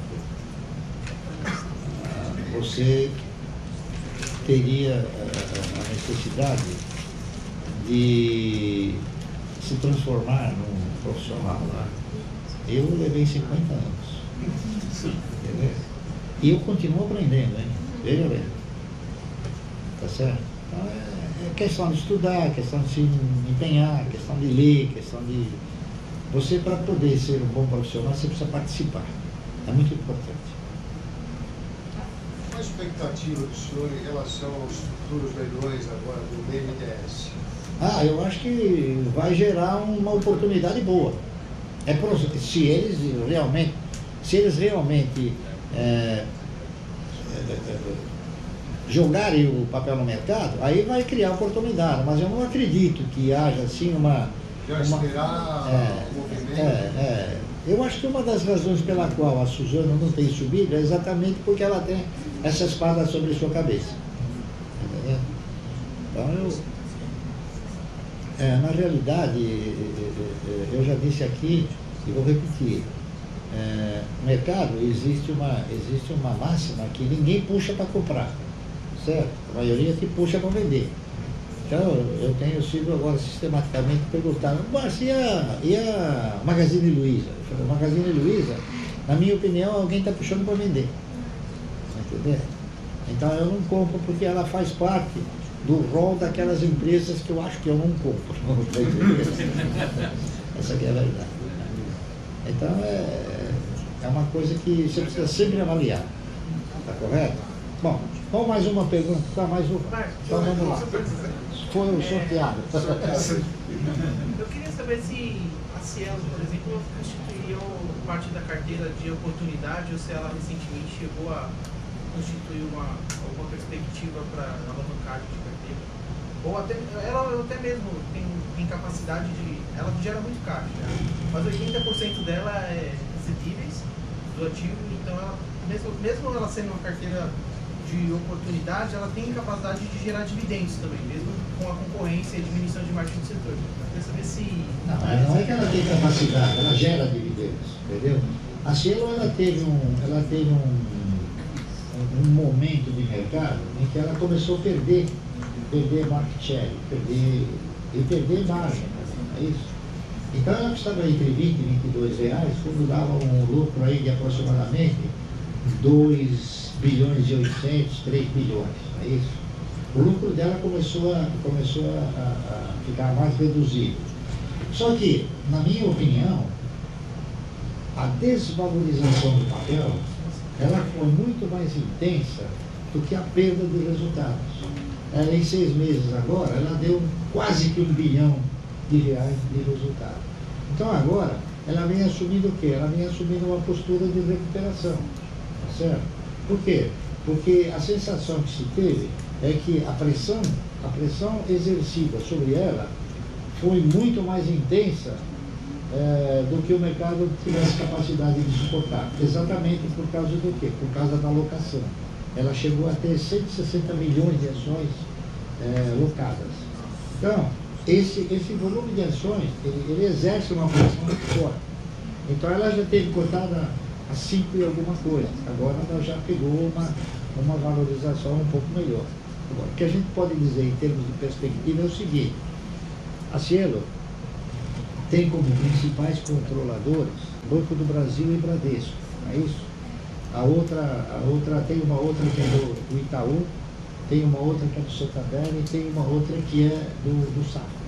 você teria a necessidade de se transformar num profissional lá. Eu levei 50 anos. Entendeu? E eu continuo aprendendo, hein? Veja bem. Tá certo? Então é questão de estudar, questão de se empenhar, questão de ler, questão de... Você, para poder ser um bom profissional, você precisa participar. É muito importante. Qual a expectativa do senhor em relação aos futuros leilões agora do BNDES? Eu acho que vai gerar uma oportunidade boa. Se eles realmente jogarem o papel no mercado, aí vai criar oportunidade. Mas eu não acredito que haja assim uma... Eu acho que uma das razões pela qual a Suzano não tem subido é exatamente porque ela tem essa espada sobre sua cabeça. Entendeu? Então na realidade, eu já disse aqui e vou repetir, no mercado existe uma máxima que ninguém puxa para comprar, certo? A maioria que puxa para vender. Então, eu tenho sido agora sistematicamente perguntado, mas e a Magazine Luiza? Eu falei, Magazine Luiza, na minha opinião, alguém está puxando para vender. Entendeu? Então, eu não compro porque ela faz parte do rol daquelas empresas que eu acho que eu não compro. Essa aqui é a verdade. Então, é uma coisa que você precisa sempre avaliar. Está correto? Bom, vamos mais uma pergunta. Tá, mais uma. Então vamos lá. Foi sorteado. Eu queria saber se a Cielo, por exemplo, constituiu parte da carteira de oportunidade ou se ela recentemente chegou a constituir alguma perspectiva para alavancagem de carteira. Ou até, ela até mesmo tem capacidade de... Ela gera muito caixa, né? Mas 80% dela é recebíveis do ativo, então ela, mesmo ela sendo uma carteira de oportunidade, ela tem capacidade de gerar dividendos também, mesmo com a concorrência e diminuição de margem do setor. Eu queria saber se... Não é que ela tem capacidade, ela gera dividendos, entendeu? A Cielo, ela teve um momento de mercado em que ela começou a perder market share, perder margem, é isso? Então ela estava entre 20 e 22 reais, quando dava um lucro aí de aproximadamente 2 bilhões e 800, 3 bilhões, é isso? O lucro dela começou a ficar mais reduzido. Só que, na minha opinião, a desvalorização do papel, ela foi muito mais intensa do que a perda de resultados. Ela, em 6 meses agora, ela deu quase que 1 bilhão de reais de resultado. Então agora, ela vem assumindo o quê? Ela vem assumindo uma postura de recuperação, tá certo? Por quê? Porque a sensação que se teve é que a pressão exercida sobre ela foi muito mais intensa do que o mercado tivesse capacidade de suportar. Exatamente por causa do quê? Por causa da alocação. Ela chegou a ter 160 milhões de ações locadas. Então, esse volume de ações, ele exerce uma pressão muito forte. Então, ela já teve cotada a 5 e alguma coisa. Agora, ela já pegou uma valorização um pouco melhor. Agora, o que a gente pode dizer em termos de perspectiva é o seguinte: a Cielo tem como principais controladores Banco do Brasil e Bradesco, não é isso? Tem uma outra que é do Itaú, tem uma outra que é do Santander e tem uma outra que é do Safra.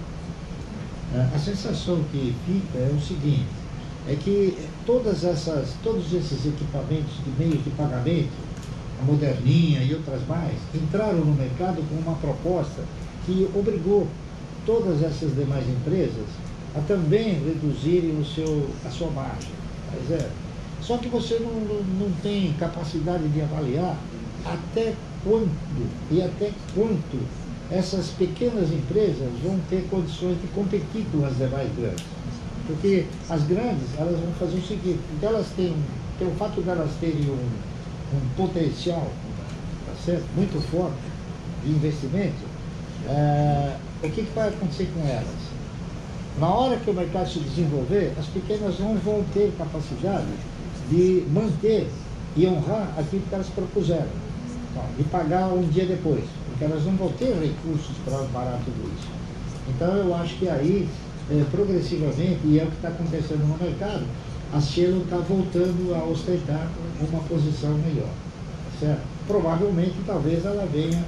A sensação que fica é o seguinte, é que todos esses equipamentos de meios de pagamento, a Moderninha e outras mais, entraram no mercado com uma proposta que obrigou todas essas demais empresas a também reduzirem a sua margem. Mas só que você não tem capacidade de avaliar até quando e até quanto essas pequenas empresas vão ter condições de competir com as demais grandes. Porque as grandes, elas vão fazer o seguinte, elas pelo fato de elas terem um potencial, tá certo, muito forte de investimento, o que vai acontecer com elas? Na hora que o mercado se desenvolver, as pequenas não vão ter capacidade de manter e honrar aquilo que elas propuseram, e pagar um dia depois, porque elas não vão ter recursos para amparar tudo isso. Então eu acho que aí, progressivamente, e é o que está acontecendo no mercado, a Cielo está voltando a ostentar uma posição melhor, tá certo? Provavelmente, talvez ela venha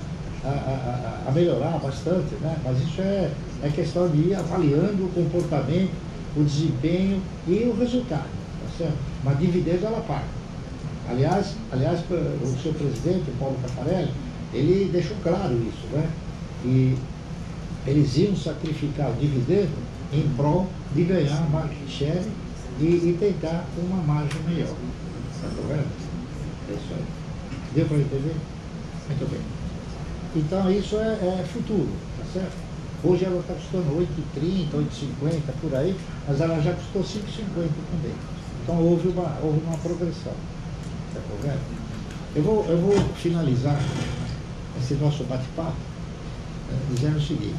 a melhorar bastante, né? Mas isso é questão de ir avaliando o comportamento, o desempenho e o resultado, tá certo? Mas dividendo ela paga. Aliás, o seu presidente, o Paulo Caffarelli, ele deixou claro isso, né? E eles iam sacrificar o dividendo em prol de ganhar market share e tentar uma margem melhor. Está vendo? É isso aí. Deu para entender? Muito bem. Então isso é futuro, tá certo? Hoje ela está custando 8,30, 8,50 por aí, mas ela já custou 5,50 também. Então houve uma progressão. Tá vendo? Eu vou finalizar esse nosso bate-papo dizendo o seguinte.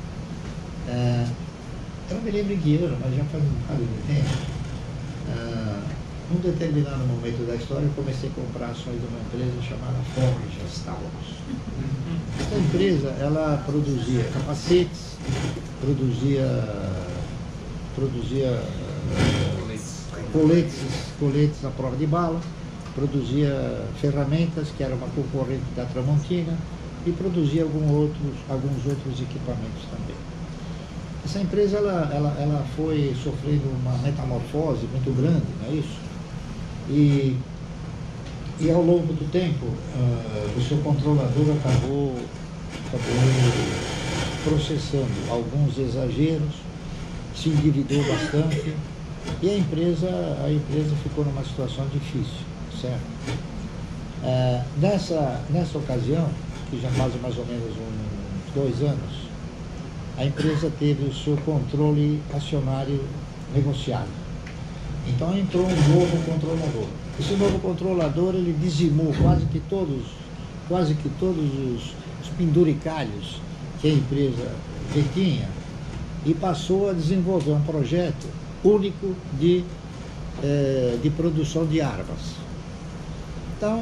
Eu não me lembro em que ano, mas já faz um bocado de tempo. Num determinado momento da história, eu comecei a comprar ações de uma empresa chamada Forge Stauros. Essa empresa, ela produzia capacetes, produzia coletes à prova de bala, produzia ferramentas, que era uma concorrente da Tramontina, e produzia alguns outros equipamentos também. Essa empresa ela foi sofrendo uma metamorfose muito grande, não é isso? E ao longo do tempo, o seu controlador acabou processando alguns exageros se endividou bastante e a empresa ficou numa situação difícil, certo? Nessa ocasião, que já faz mais ou menos uns 2 anos, a empresa teve o seu controle acionário negociado. Então entrou um novo controlador. Esse novo controlador, ele dizimou quase que todos os penduricalhos que a empresa detinha e passou a desenvolver um projeto único de produção de armas. Então,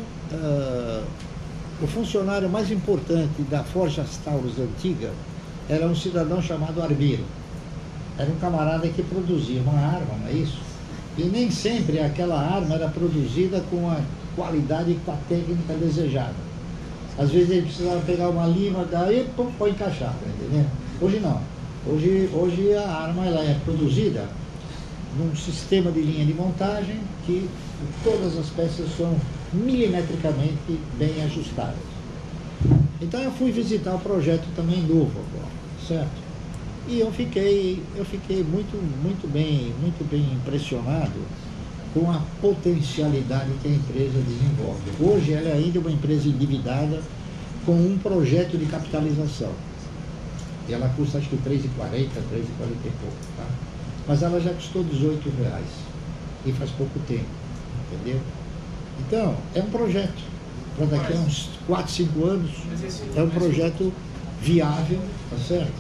o funcionário mais importante da Forjas Taurus antiga era um cidadão chamado Arbiro. Era um camarada que produzia uma arma, não é isso? E nem sempre aquela arma era produzida com a qualidade e com a técnica desejada. Às vezes ele precisava pegar uma lima, daí pô, encaixar, tá entendendo? Hoje não. Hoje a arma ela é produzida num sistema de linha de montagem que todas as peças são milimetricamente bem ajustadas. Então eu fui visitar o projeto também novo agora, certo? E eu fiquei muito bem impressionado com a potencialidade que a empresa desenvolve. Hoje ela é ainda uma empresa endividada com um projeto de capitalização. E ela custa acho que R$3,40, R$3,40 e pouco, tá? Mas ela já custou R$18 e faz pouco tempo, entendeu? Então, é um projeto. Para daqui a uns 4, 5 anos, é um projeto viável, tá certo?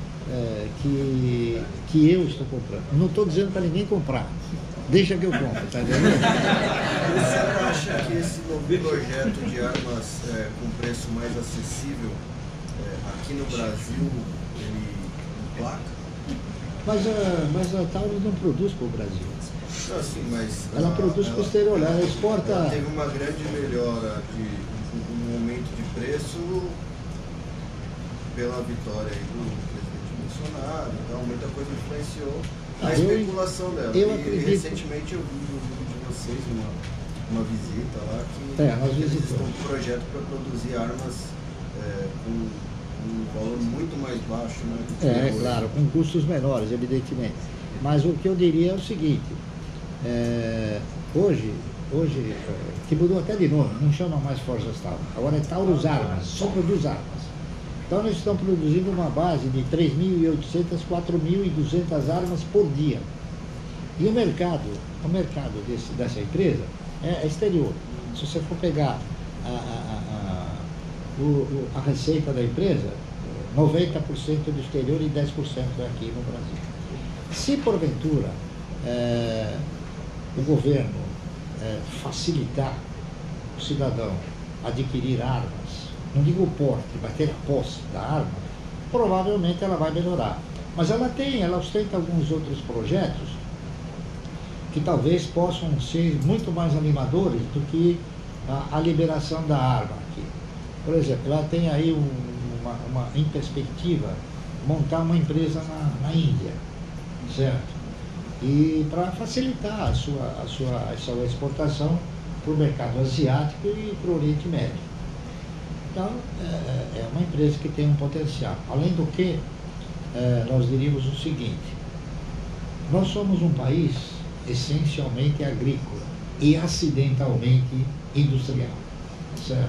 Que eu estou comprando. Não estou dizendo para ninguém comprar. Deixa que eu compro, tá vendo? Você acha que esse novo projeto de armas com preço mais acessível aqui no Brasil, ele emplaca? Mas a Taurus não produz para o Brasil. Não, sim, mas ela produz para o exterior, ela exporta. Ela teve uma grande melhora de um aumento de preço pela vitória aí do presidente Bolsonaro, então muita coisa influenciou a especulação dela. E recentemente eu vi no vídeo de vocês uma visita lá que eles estão com um projeto para produzir armas com um valor muito mais baixo, né? Claro, com custos menores, evidentemente. Mas o que eu diria é o seguinte, hoje que mudou até de nome, não chama mais Forjas Taurus, agora é Taurus Armas, só produz armas. Então eles estão produzindo uma base de 3.800, 4.200 armas por dia. E o mercado dessa empresa é exterior. Se você for pegar a receita da empresa, 90% do exterior e 10% é aqui no Brasil. Se porventura o governo facilitar o cidadão adquirir armas, não digo o porte, mas ter a posse da arma, provavelmente ela vai melhorar. Mas ela ostenta alguns outros projetos que talvez possam ser muito mais animadores do que a liberação da arma aqui. Por exemplo, ela tem aí em perspectiva montar uma empresa na Índia, certo? E para facilitar a sua exportação para o mercado asiático e para o Oriente Médio. Então, é uma empresa que tem um potencial. Além do que, nós diríamos o seguinte, nós somos um país essencialmente agrícola e acidentalmente industrial, certo?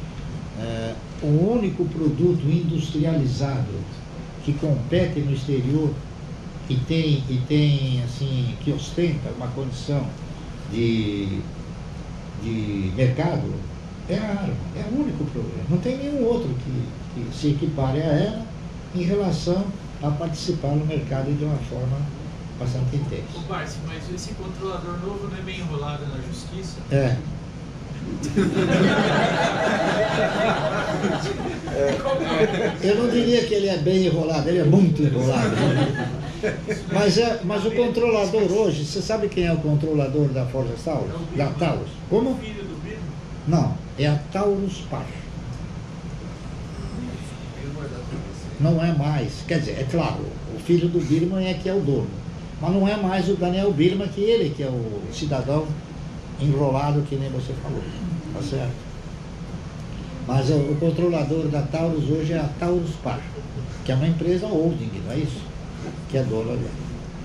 O único produto industrializado que compete no exterior e tem assim, que ostenta uma condição de mercado é a arma, é o único problema. Não tem nenhum outro que se equipare a ela em relação a participar no mercado de uma forma bastante intensa. Ô Barsi, mas esse controlador novo não é bem enrolado na justiça? Eu não diria que ele é bem enrolado, ele é muito enrolado. Mas o controlador hoje, você sabe quem é o controlador da Forjas Taurus? Da Taurus? Como? Não, é a Taurus Par. Não é mais, quer dizer, é claro, o filho do Birman é que é o dono, mas não é mais o Daniel Birman, que ele que é o cidadão enrolado que nem você falou, tá certo? Mas o controlador da Taurus hoje é a Taurus Par, que é uma empresa holding, não é isso? Que é dona dela.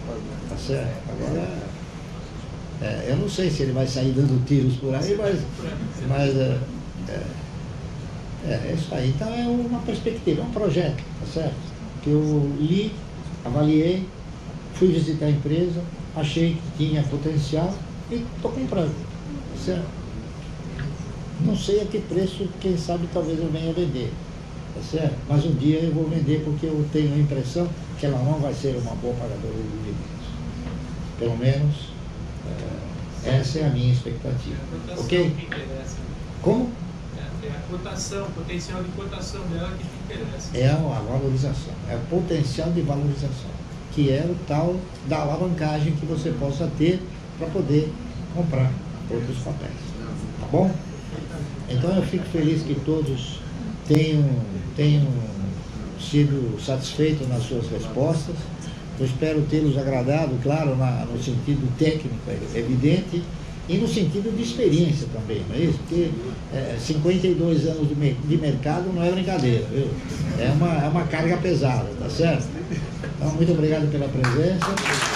Tá certo? Agora, eu não sei se ele vai sair dando tiros por aí, mas é isso aí. Então é uma perspectiva, é um projeto, tá certo? Que eu li, avaliei, fui visitar a empresa, achei que tinha potencial e estou comprando, tá certo? Não sei a que preço, quem sabe talvez eu venha vender, tá certo? Mas um dia eu vou vender porque eu tenho a impressão que ela não vai ser uma boa pagadora de dividendos. Pelo menos essa é a minha expectativa. Ok? Que interessa. Como? É a cotação, o potencial de cotação dela que te interessa. É a valorização, é o potencial de valorização, que é o tal da alavancagem que você possa ter para poder comprar outros papéis. Tá bom? Então eu fico feliz que todos tenham sido satisfeitos nas suas respostas. Eu espero tê-los agradado, claro, no sentido técnico, evidente, e no sentido de experiência também, não é isso? Porque 52 anos de mercado não é brincadeira, viu? É uma carga pesada, tá certo? Então, muito obrigado pela presença.